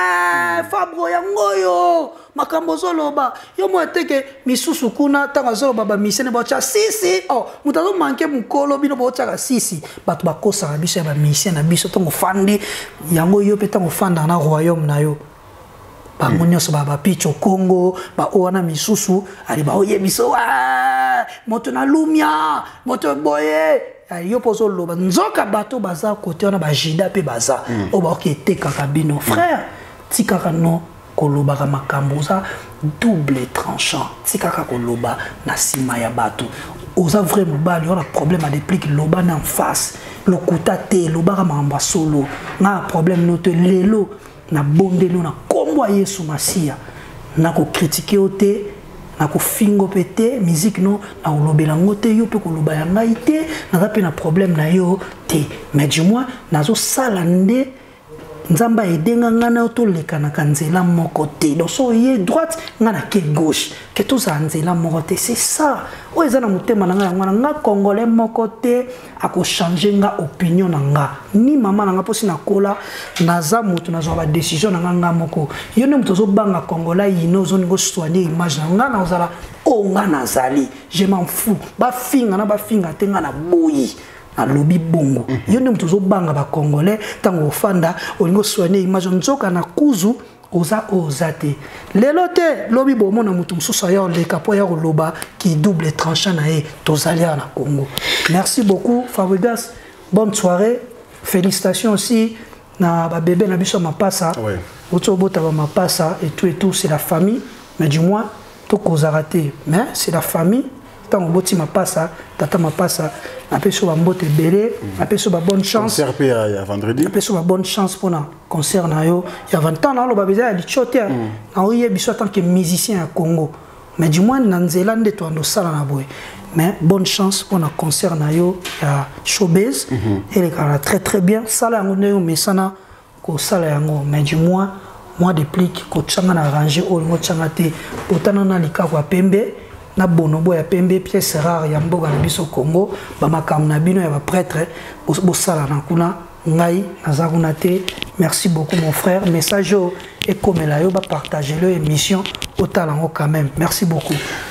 wa Fabro ya ngoyo makambo solo ba yo mo teke misusu kuna tango solo baba misene ba cha sisi oh mutazo manke mukolo bino ba cha sisi bato bakosa biso ya ba misene na biso tango fandi yango yo pe tango fanda na royaume na yo bango nyonso baba picho Congo ba owana misusu ali ba oye biso wa moto na lumia moto boye yo pozo loba nzoka bato baza côté na ba jida pe baza o ba ok te kaka bino frère tikaka no koloba ka makambo za double tranchant tikaka koloba na sima ya bato oza vraiment bali on a problème à dépliquer loba na en face le kuta te loba ka mamba solo na problème note lelo na bondelo na kombo Yesu Masia na ko critiquer ote na ko fingo pété musique non na olobela ngote yo pe ko loba ya ngai te na pe na problème na yo te mais du moins nazo sala nde nzamba edenga ngana to lekana kanzela moko te donc so ye droite ngana ke gauche que tout ça nzela moko te c'est ça o ezana mutema na nga congolais moko te ako changer nga opinion na nga ni mama na nga posi na kola naza mutu na zo ba décision na nga moko yo ne mutu zo banga congolais yino zo ngo soigner image na nga na ozala o nga nazali je m'en fous ba finga te nga na boyi na lobi bongo yo ne mutu zo banga ba congolais tango ofanda olingo soigner image nzoka na kuzu oza ozate lelo te lobi bomo na mutu mususa ya le kapo ya loba qui double tranchant na e tozalia na Congo. Merci beaucoup Fabregas, bonne soirée, félicitations aussi na ba bébé na biso mapasa oto bota ba mapasa et tout c'est la famille mais du moins to kozarate mais c'est la famille tant boti mapasa tata mapasa apeso ba mbote belé apeso ba bonne chance concert ya vendredi apeso ba bonne chance pour na concert na yo ya 20 ans na lo ba beza li chote na oye biso tant que musicien à Congo mais du moins na nzela nde to ando sala na boy mais bonne chance pour na concert na yo ya showbiz elle est très très bien sala ngo ne yo mesana ko sala yango mais du moins moi depuis ko tsanga na arranger o ngo tsanga te otana na likako pembe na bonobo ya pembe pièce rare ya mboga na biso Congo ba makambo na bino ya ba prêtre bo sala na kuna ngai nazakuna te. Merci beaucoup mon frère, message et comme la yo ba partager l'émission au talent quand même. Merci beaucoup.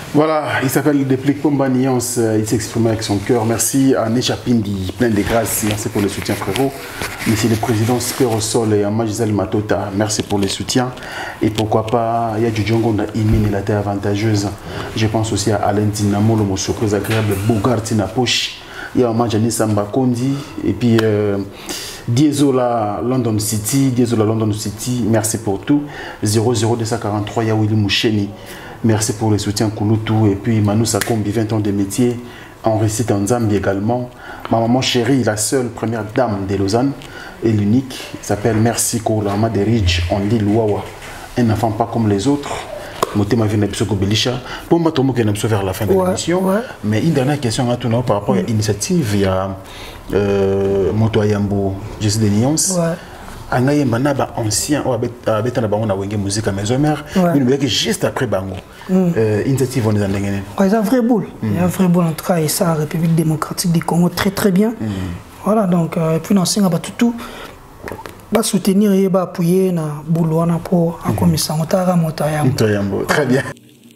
Voilà, il s'appelle Déplique Pomba Nuance, il s'exprime avec son cœur. Merci à Nechapindi, plein de grâce, merci pour le soutien frérot. Monsieur le Président Spero Sol et à Gisèle Matota, merci pour le soutien. Et pourquoi pas, il y a du Djongo na Imine, la terre avantageuse. Je pense aussi à Alain Dinamo, le mot surprise agréable, Bogart Tina Poche. Il y a Majani Samba Kondi, et puis Diesola London City, merci pour tout. 00243, il y a Willy Moucheni. Merci pour le soutien Kouloutou. Et puis Manu Sakombi, 20 ans de métier. En récite en Zambie également. Ma maman chérie, la seule première dame de Lausanne et l'unique, s'appelle Merci Koulama de Ridge, on dit Louawa. Un enfant pas comme les autres. Motema vient de Belisha. Pour moi, tout le monde est vers la fin de l'émission. Mais une dernière question à tout le monde par rapport à l'initiative. Il y a Moto Ayambo, Jésus de Nuance. Angaye Manaba ancien, avec un wenge musique à maison mère, mais juste après Bango. Initiative, on est en dégaine. Il y a un vrai boule. Il y a un vrai boule en tout cas, et ça, la République démocratique du Congo, très très bien. Voilà, donc, et puis dans ce cas, tout. Va soutenir et va appuyer na boulot pour un commissaire Moto Ayambo. Très bien.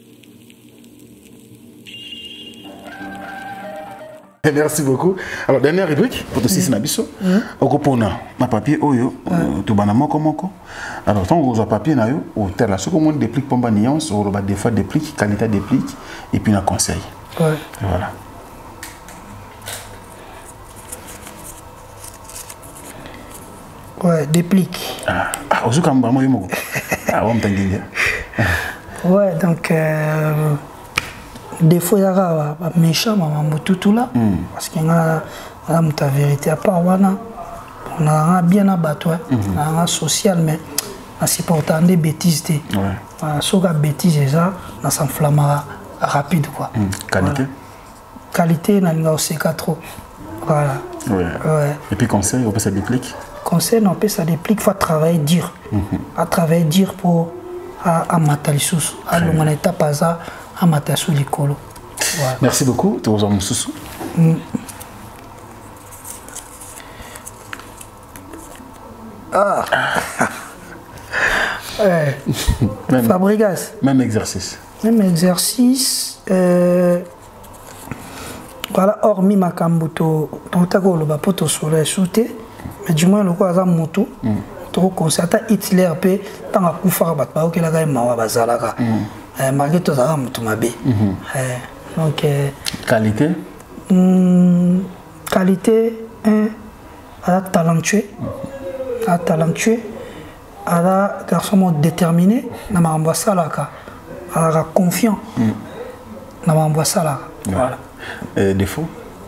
Merci beaucoup. Alors, dernière rubrique pour te citer Nabiso. Okopona, ma papier oyo, tu bana moko. Alors, tant que vous avez papier na yo, au tel ce qu'on déplique Pomba Nuance, on va des fois déplique, qualité déplique, et puis un conseil. Voilà. Ouais, déplique. Ouais, donc des fois il y a un méchant tout là parce qu'il y a la vérité à part on a bien abattu on a social mais on supporte des bêtises sauf que bêtises ça on s'enflammera rapide quoi. Qualité qualité on aussi trop voilà. Et puis conseil on peut ça déplique. Conseil, on peut ça déplique, il faut travailler dur. À travailler dur pour amater les sous. À l'humanité, pas ça, amater sous les colos. Merci beaucoup, tu as besoin de sous. Fabregas. Même exercice. Même exercice. Voilà, hormis ma cambuto, ton tagolo, ba poto sur les soutés. Mais du moins, le quoi, ça moto, trop concerté, Hitler, peut, tant à coup, faire battre, ok, la gagne, ma bazalaga. Malgré tout ça, moto ma bé. Donc, qualité qualité, elle a talentueux, elle a garçon déterminé, n'a pas envoyé ça là, elle a confiant, n'a pas envoyé ça là. Voilà. Défaut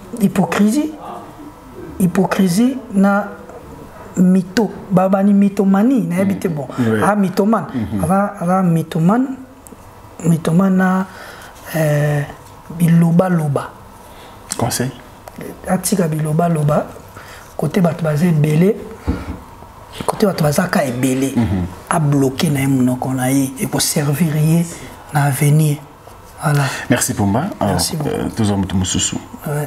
hypocrisie na mytho babani mythomanie na habité bon mythomane ala mythomane na biloba conseil atika biloba côté bato bazé belé côté bato bazaka ebelé a bloquer na monoko na ye et pour servir ye na avenir. Voilà. Merci Pomba. Merci beaucoup. Tous hommes de Moussoussou. Ouais.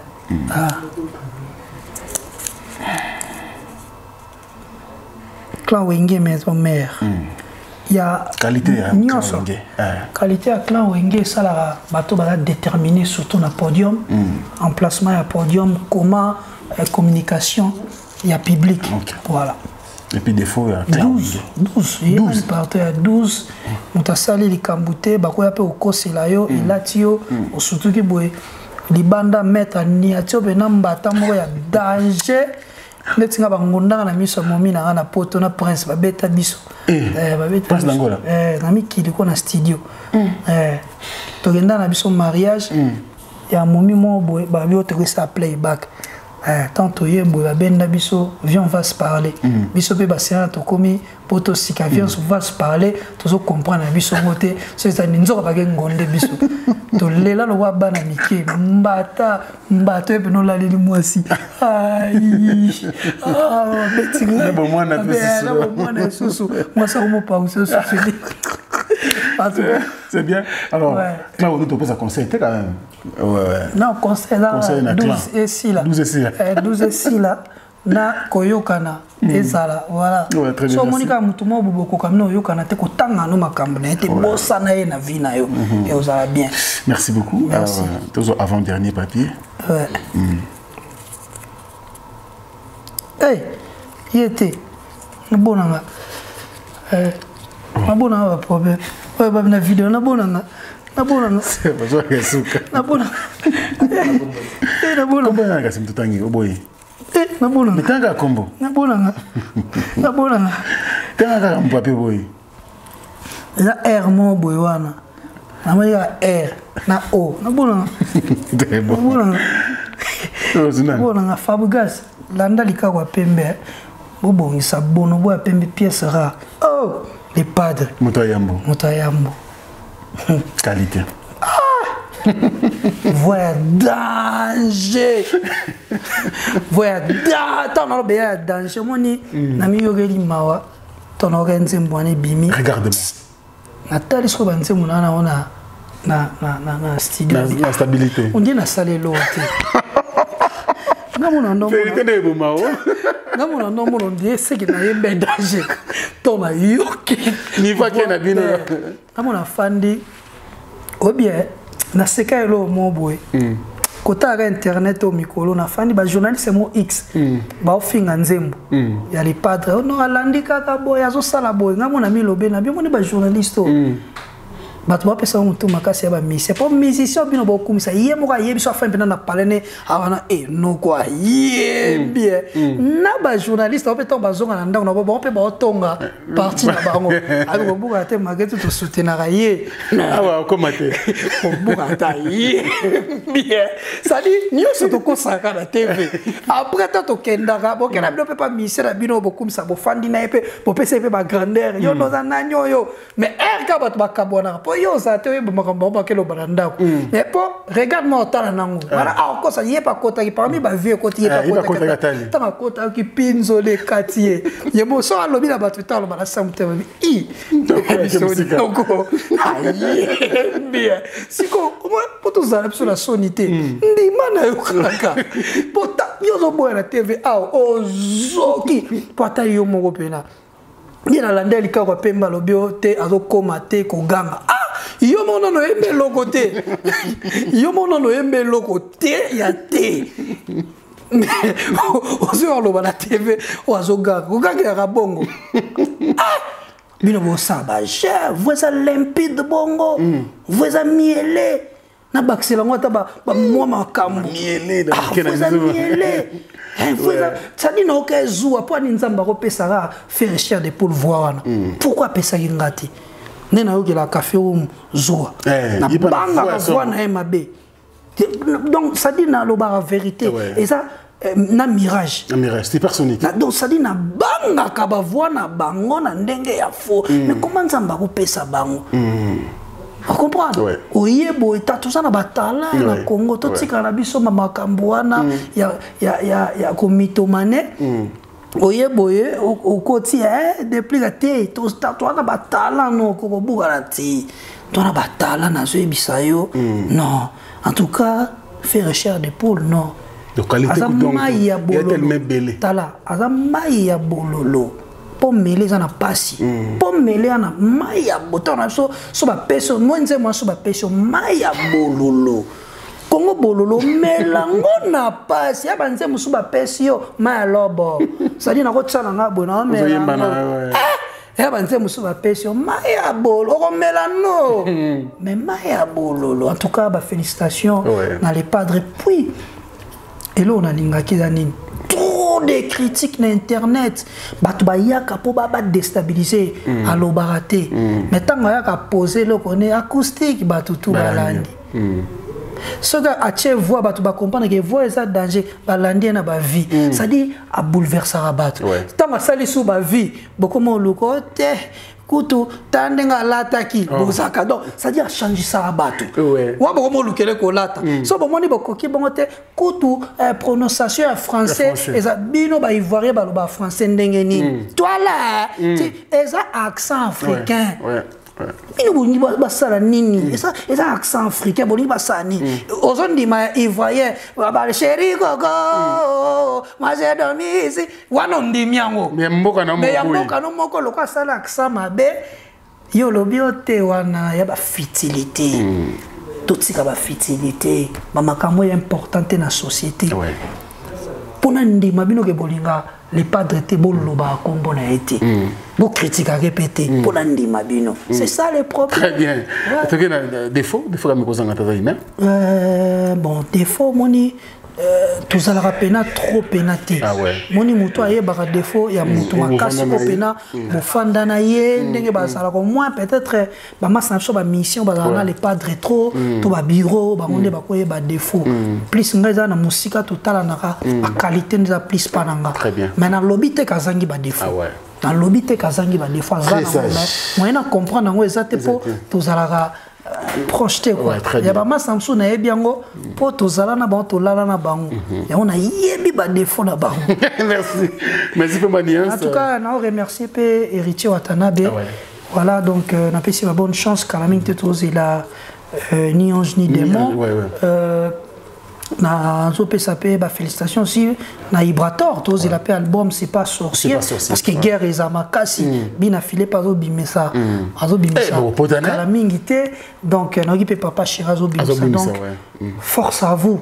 Clan Wenge maison mère. Il y a qualité à Clan Wenge. Qualité à Clan Wenge, ça la bateau va déterminer surtout dans le podium, emplacement à podium, comment communication, il y a public. Voilà. Et puis des fois, il y a 12. Il y a 12. On a salé les camboutés, il y a au Koselayo, il y a surtout que les bandes mettent en niatio, il y a danger. Mais tu as un mis momi na poto na prince ba beta biso prince d'Angola nami kili ko na studio to genda na biso mariage ya momi mo boy ba bi oto sa playback tantôt hier boy ba benda biso viens on va se parler biso pe ba sera to komi poto sika viens on va se parler to so comprendre biso moté so ça ninzo ba ngonde biso to lela lo wa bana mike mbata e pe no la leli mwasi betinga bon moi na susu moi ça mo pa susu c'est bien. Alors là on peut ça conseil quand même non conseil là 12 et 6 là 12 et 6 là na koyokana ezala voilà so monika mutu mo boboko kamno yokana te kotanga no makambo na te bossa na ye na vie na yo et ozala bien. Merci beaucoup. Merci. Alors avant dernier papier. Ouais. Hey, yete. Nabonanga. Nabonanga ba problème. Ouais ba na vidéo nabonanga. Nabonanga. C'est pas toi qui souka. Nabonanga. Nabonanga. Combien nga sim tutangi oboyi. Nabonanga. Mitanga kombo. Nabonanga. Nabonanga. Tanga mbape boyi. La R mo boy wana. Na ya R na O. Nabonanga. Très bon. Nabonanga. Nabonanga Fabregas. Landa lika kwa pembe. Bobongisa bono bo pembe pièce rare. Oh, les padres. Motoyambo. Motoyambo. Qualité. Voyez danger. Voyez danger. Danger. Moni, nami yogeli mawa. Ton orenze mbwane bimi. Regarde-moi. Nathalie sko banze munana ona na stabilité. La stabilité. On dit na salé l'autre. Vérité de Boumao. Non, non, on dit c'est qu'il y a un danger. Thomas, yoke. Ni va qu'il y a bien. Mon afandi, ou bien, na seka elo mon boy. Kota à internet au micro, na fandi ba journaliste mo X. Ba ofinga nzembo. Ya les padres, non alandika ka boy, azo sala boy. Nga mon ami lobe na bien mon ba journaliste. Batu ba pesa mutu makasi ya ba misi. C'est pas musicien bino ba kumisa. Yé mo ka yé biso fa mpena na palene awana no kwa yé bien. Na ba journaliste ba peto ba zonga na ndako na ba pe ba tonga parti na bango. Abi ko buka te magetu to soutenir yé. Ah wa komate. Ko buka ta yé. Bien. Ça dit nyoso to ko saka na TV. Après to kendaka bo kena bino pe pa misi na bino bo kumisa bo fandi na epe bo pesa pe ba grandeur. Yo no za nanyo yo. Mais erka bat ba kabona. Yo ça te makambo ke lo baranda ko mais po regarde-moi otala nango voilà encore ça yé pas kota ki parmi ba vieux kota yé pas kota tanga kota ki pinzo le quartier yebo so alobi na batu talo bana samte i donc bien siko poto za sur la sonité ndi mana yo kaka pota yo zo boya na TV ozoki pota yo moko pena ni na landeli ka kwa pemba lobio te azokoma te koganga yo mono no embe logo te yo mono no embe logo te ya te ozo aloba na TV oazoganga oganga ya bongo bino bo saba je vous limpide bongo vous miele na baxela ngota ba mwa makambo miele da miele ça dit non que zoua pour ni nzamba ko pesara faire cher de pour voir pourquoi pesa ngati nena yo la café ou zoua na banga voir na mabe donc ça dit na lo ba vérité et ça na mirage c'est personnel donc ça dit na banga ka ba voir na bango na ndenge ya faux mais comment nzamba ko pesa bango vous comprenez? Oui, bon, tout ça na batala na Congo, tout ça na biso makambo wana ya komitomane. Oye boye au côté depuis la terre tout toi na batala no ko buga na ti. Toi na batala na zo bisayo. Non, en tout cas, faire recherche de poule non. De qualité donc. Il y a tellement belle. Tala, azamai ya bololo. Pour mêler ça na passi pour mêler na maya botana so ba peso mwenze moi so ba peso maya bololo Congo bololo melango na passi ya banze musu ba pesio maya lobo ça dit na ko tsana nga bona melango ya banze musu ba pesio maya bololo ko melano mais maya bololo en tout cas ba félicitations na les padres puis et là on a lingaki zanini des critiques sur internet batu ba yaka po ba déstabiliser alo baraté mais tant yaka poser le connaît acoustique batu tout balandi ce gars a tché voix batu ba comprendre que voix ça danger balandi na ba vie ça dit a bouleverser batu tant sali sous ba vie beaucoup mon le côté kutu tandenga lataki bozaka donc ça dit à changer ça batu wa bomo lukele ko lata so bomo ni bokoki bongo te kutu prononciation en français eza bino ba ivoirien ba français ndenge ni toi là eza accent africain bino bolingi basala nini eza accent africain bolingi basala nini ozondima ivoyen ba chéri gogo moi j'ai dormi ici wana ndimi yango mais mboka no moko loko asala accent mabe yo lobi ote wana ya ba futilité totika ba futilité makambo ya importante na société pona ndima bino ke bolinga les padres étaient bons loba kombo na été vous critiquez répéter pona ndima bino c'est ça le problème. Très bien. Tu as défaut comme me posant bon défaut moni tous à la pena trop pénaté moni muto aye baka défaut ya muto makasi ko pena mo fanda na ye ndenge ba sala ko moins peut-être ba massa ba mission ba na les padres trop to ba bureau ba monde ba ko ba défaut plus ngaza na musika totala na ka qualité nza plus pananga mais na lobité kazangi ba défaut na lobité kazangi ba défaut za na moyen comprendre ngo ezate po tous à la projeté quoi ya ba masamsu na yebiango po tozala na bango tolala na bango ya on a yebi ba défaut na bango. Merci pour ma nuance. En tout cas na remercier pe héritier Watanabe voilà donc na pesi ba bonne chance car la mine tetos il a ni ange ni démon na zope sapé ba félicitations aussi na Ibrator tous il a fait album c'est pas sorcier parce que guerre et zamakasi bina filé pas zo bimesa azo bimesa la mingité donc na qui papa Chirazo bimesa donc force à vous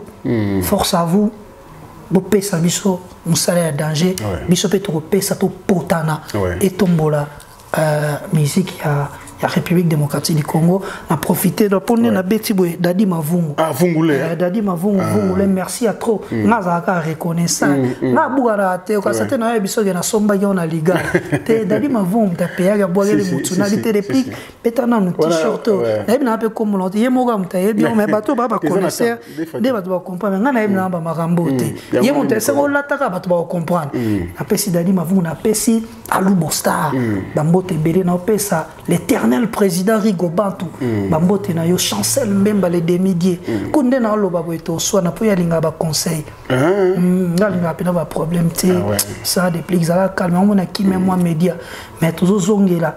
bo pesa biso musala ya danger biso pe to pesa to potana et tombola musique ya la République démocratique du Congo a profité de pour na beti boy Dadi Mavungu Dadi Mavungu merci à trop ngazaka reconnaissant na bugara te ko sate na biso na somba yo na liga te Dadi Mavungu ta peya ga boire le mutu na te réplique petana no t-shirt na bina pe comme l'autre yemoga mta bien mais bato ba connaisseur de bato ba comprendre ngana bina ba makambo te yemo te se ko lataka bato ba comprendre apesi Dadi Mavungu na pesi Alubo Star bambote belé na pesa l'éternel président Rigobantu bambote na yo chancel mbemba le demi-dieu kunde na loba boito soit na po ya linga ba conseil ngalinga pena ba problème te ça depuis ça calme on a qui même moi média mais toujours zongela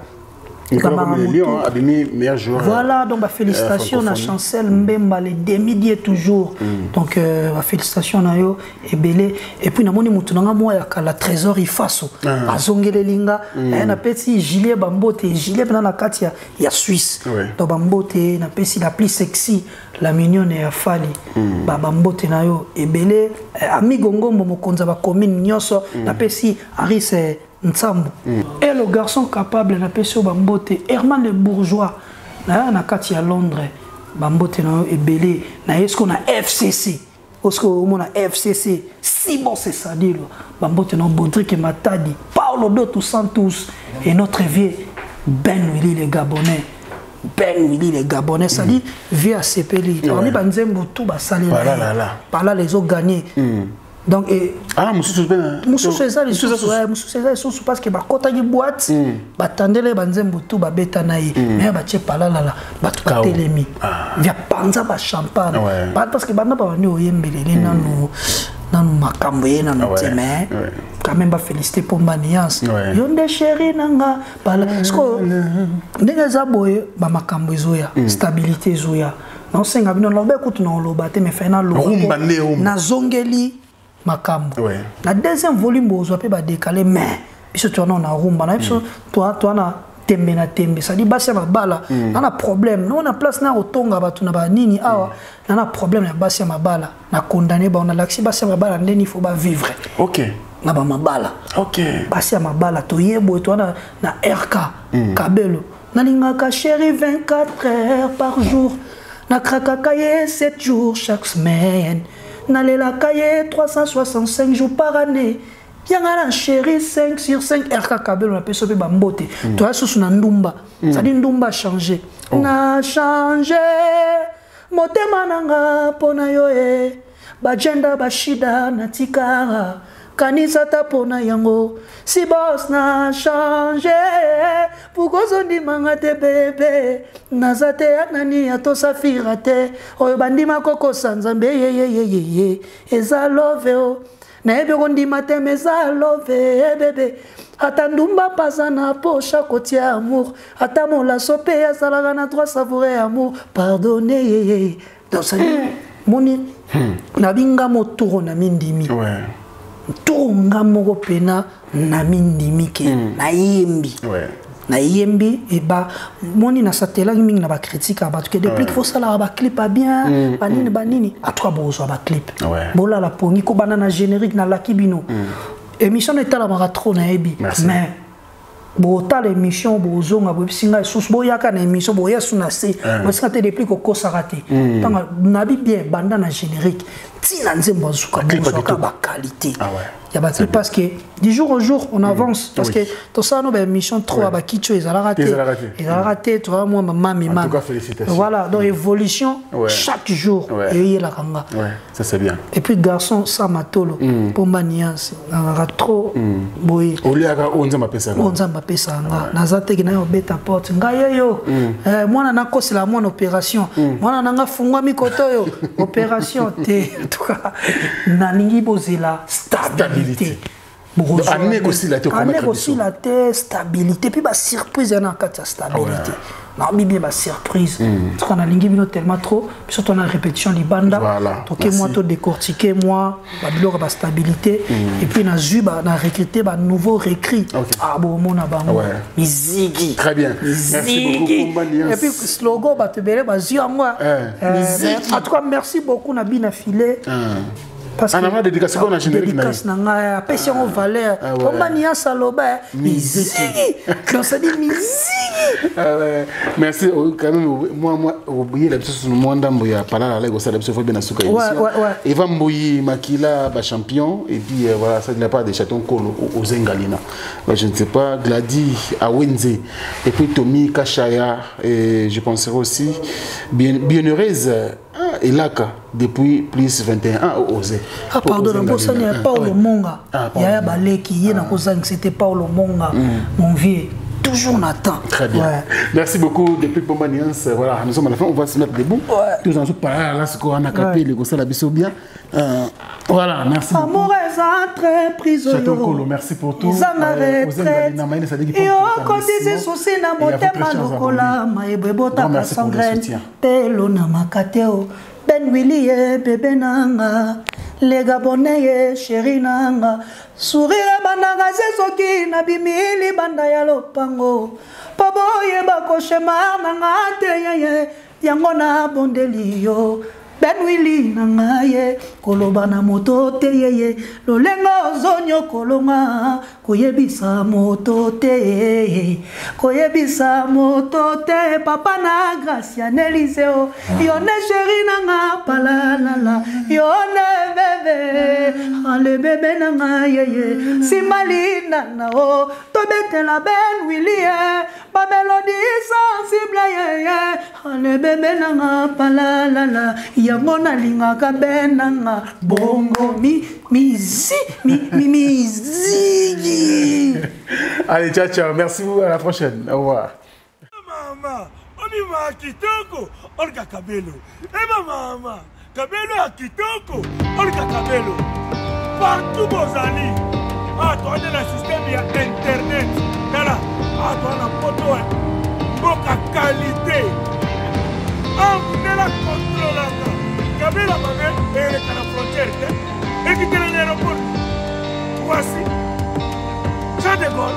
voilà donc félicitations à Chancel Mbemba le demi-dieu toujours donc félicitations na yo et belé et puis na moni mutu nga moi ya kala trésor ifaso azongele linga na petit gilet bambote gilet na kati ya Suisse donc bambote na pesi la plus sexy la mignonne ya fali bambote na yo et belé amigo ngombo mokonza ba commune nyoso na pesi Aris Nsambu. Et le garçon capable na peso bambote Herman le bourgeois na kati ya Londres bambote na et belé na est-ce qu'on a FCC parce que on a FCC si bon c'est ça dire bambote na Baudric et Matadi Paulo Dos Santos et notre vieux Ben Willy les Gabonais ça dit via CPL parmi banzembo tout ba salé par là les autres gagnés donc parce que bakota ki boîte batandele banzembo tout babeta naï mais batie pala la batu batelemi via panza ba champagne parce que bana ba ni oyembelele nanu makambo ye nanu mais quand même ba féliciter pour maniance yonde chéri nanga pala sko ndenge za boye ba makambo ezoya stabilité ezoya non senga bino lobe kutu na lobate mais fait na lo na zongeli makambo la deuxième volume bozo pe ba décaler mais biso tu on a rumba na biso toi na tembe na tembe ça dit basi ma bala na problème non na place na otonga batu na ba nini awa na problème na basi ma bala na condamné ba on a l'accès basi ma bala ndeni il faut ba vivre na ba mabala basi ma bala to yebo to na RK Kabelo na linga chéri 24 heures par jour na krakaka 7 jours chaque semaine N'allez la cahier 365 jours par année. Bien à la chérie 5 sur 5 RK Kabelo on a peut bambote. Toi sous na ndumba. Ça dit ndumba changer. Na changer. Motema nanga pona yo e. Bajenda bashida na tikara. Kanisa tapona yango. Si boss na changer. Pourquoi on dit manga te bébé. Nazate anani ato safira te. Oyo bandima koko sanzambe ye. Eza love o. nayebi kondima te meza love bébé ata ndumba paza na pocha kotia amour ata molaso pe azalaka na droit savourer amour pardonnez donc ça moni nabinga motoro na mindimi toro nga moko pena na mindimi ke na yembi na yembi et ba moni na satela mingi na ba critique ba que depuis qu'il faut ça la ba clip pas bien banini à toi bozo ba clip bola la pongi ko banana générique na lakibino émission est la marathon na ebi mais bota l'émission bozo nga bosinga sous boyaka na émission boya suna se parce que depuis ko kosarate tant nabi bien banda na générique tina nzembo zuka bozo ba qualité parce que du jour au jour on avance parce que tout ça nos émissions 3 ba kicho ils ont raté tu vois moi maman en tout cas félicitations voilà donc évolution chaque jour et la kanga ça c'est bien et puis garçon ça matolo pour maniance na trop boy oliaka onza pesa nga nazate na beta porte nga yo mwana na kosela mwana opération mwana nanga fungwa mikoto yo opération te en tout cas na ningi bozela stabilité année aussi la stabilité puis ba surprise na kata stabilité na bibi ba surprise parce qu'on a lingi bino tellement trop puis surtout on a répétition libanda donc moi to décortiquer moi ba biloko ba stabilité et puis na zuba na recruter ba nouveau recrit ah bon mona bango mizigi très bien merci beaucoup et puis slogan ba te bele ba zia moi en tout cas merci beaucoup na bina filé parce que la dédicace qu'on a générique na passion valeur comment nia saloba miziki quand ça dit miziki merci quand même moi oublier la petite moi ndambo ya pala la ça la petite fois bien asuka et va mboyi makila ba champion et puis voilà ça n'a pas de chaton kolo aux Zengalina je ne sais pas Gladi Awenze et puis Tommy Kachaya et je penserai aussi bienheureuse et là depuis plus 21 ans osé pardon il y a Paulo Monga il y a Baleki il y a c'était Paulo Monga mon vieux toujours Nathan très bien merci beaucoup depuis Pombaniance voilà nous sommes à la fin on va se mettre debout tous ensemble par là ce qu'on a capé les gosses la biso bien voilà merci amour est entreprise merci pour tout Ben Willy bébé nanga les Gabonais chéri nanga sourire bananga zesoki na bimili banda ya lopango paboye bakoshema nanga te yango na bondelio Ben Willy nanga ye koloba na moto te lolengo zonyo kolonga koyebisa moto te papa na Gracia Neliseo yone chéri nanga palalala yone bébé ale bébé nanga ye simalina na o tobete la Ben Willy ba mélodie sensible ale bébé nanga palalala yango na linga ka benanga bongo mizigi. Allez, ciao, ciao. Merci beaucoup. À la prochaine. Au revoir. Maman, on y va à Kitoko. Olga Kabelo. Maman, Kabelo à Kitoko. Olga Kabelo. Partout vos amis. Ah, toi, on a le système, il y a Internet. Voilà. Ah, toi, on a photo. Boka qualité. Ah, vous n'avez la contrôle. Kabelo, maman, et à la frontière. Et qui est l'aéroport. Voici. Ça décolle.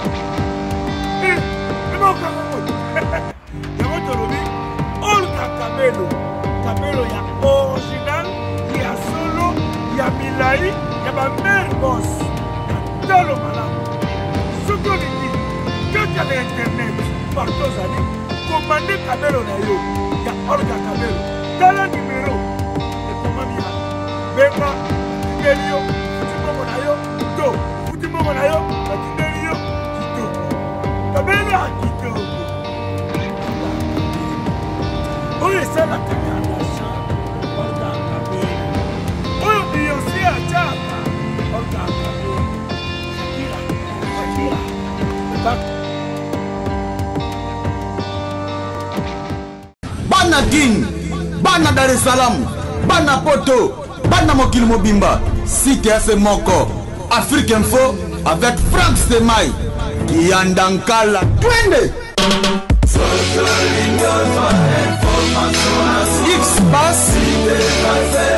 Et mon camarade. Il y a votre lobby. Olga Kabelo. Kabelo, il y a original, il y a solo, il y a Milaï, il y a ma mère boss. Il y a Talo Malam. Surtout les filles, quand il y a l'internet, partout aux amis, commandez Kabelo Nayo. Il y a Olga Kabelo. Dans le numéro, et comment il y a Bema, Timelio, Futimo Nayo, To, Futimo Nayo, Timelio, Kito. Kabelo a Kito. Oui, c'est la caméra. Olga Kabelo. Oui, Beyoncé a Tchaka. Olga Kabelo. Shakira. Bana King, Bana Dar es Salaam, Bana Poto, bana mokili mobimba site FM moko Afrique Info avec Frank Stemai Kiandankala twende X-Bass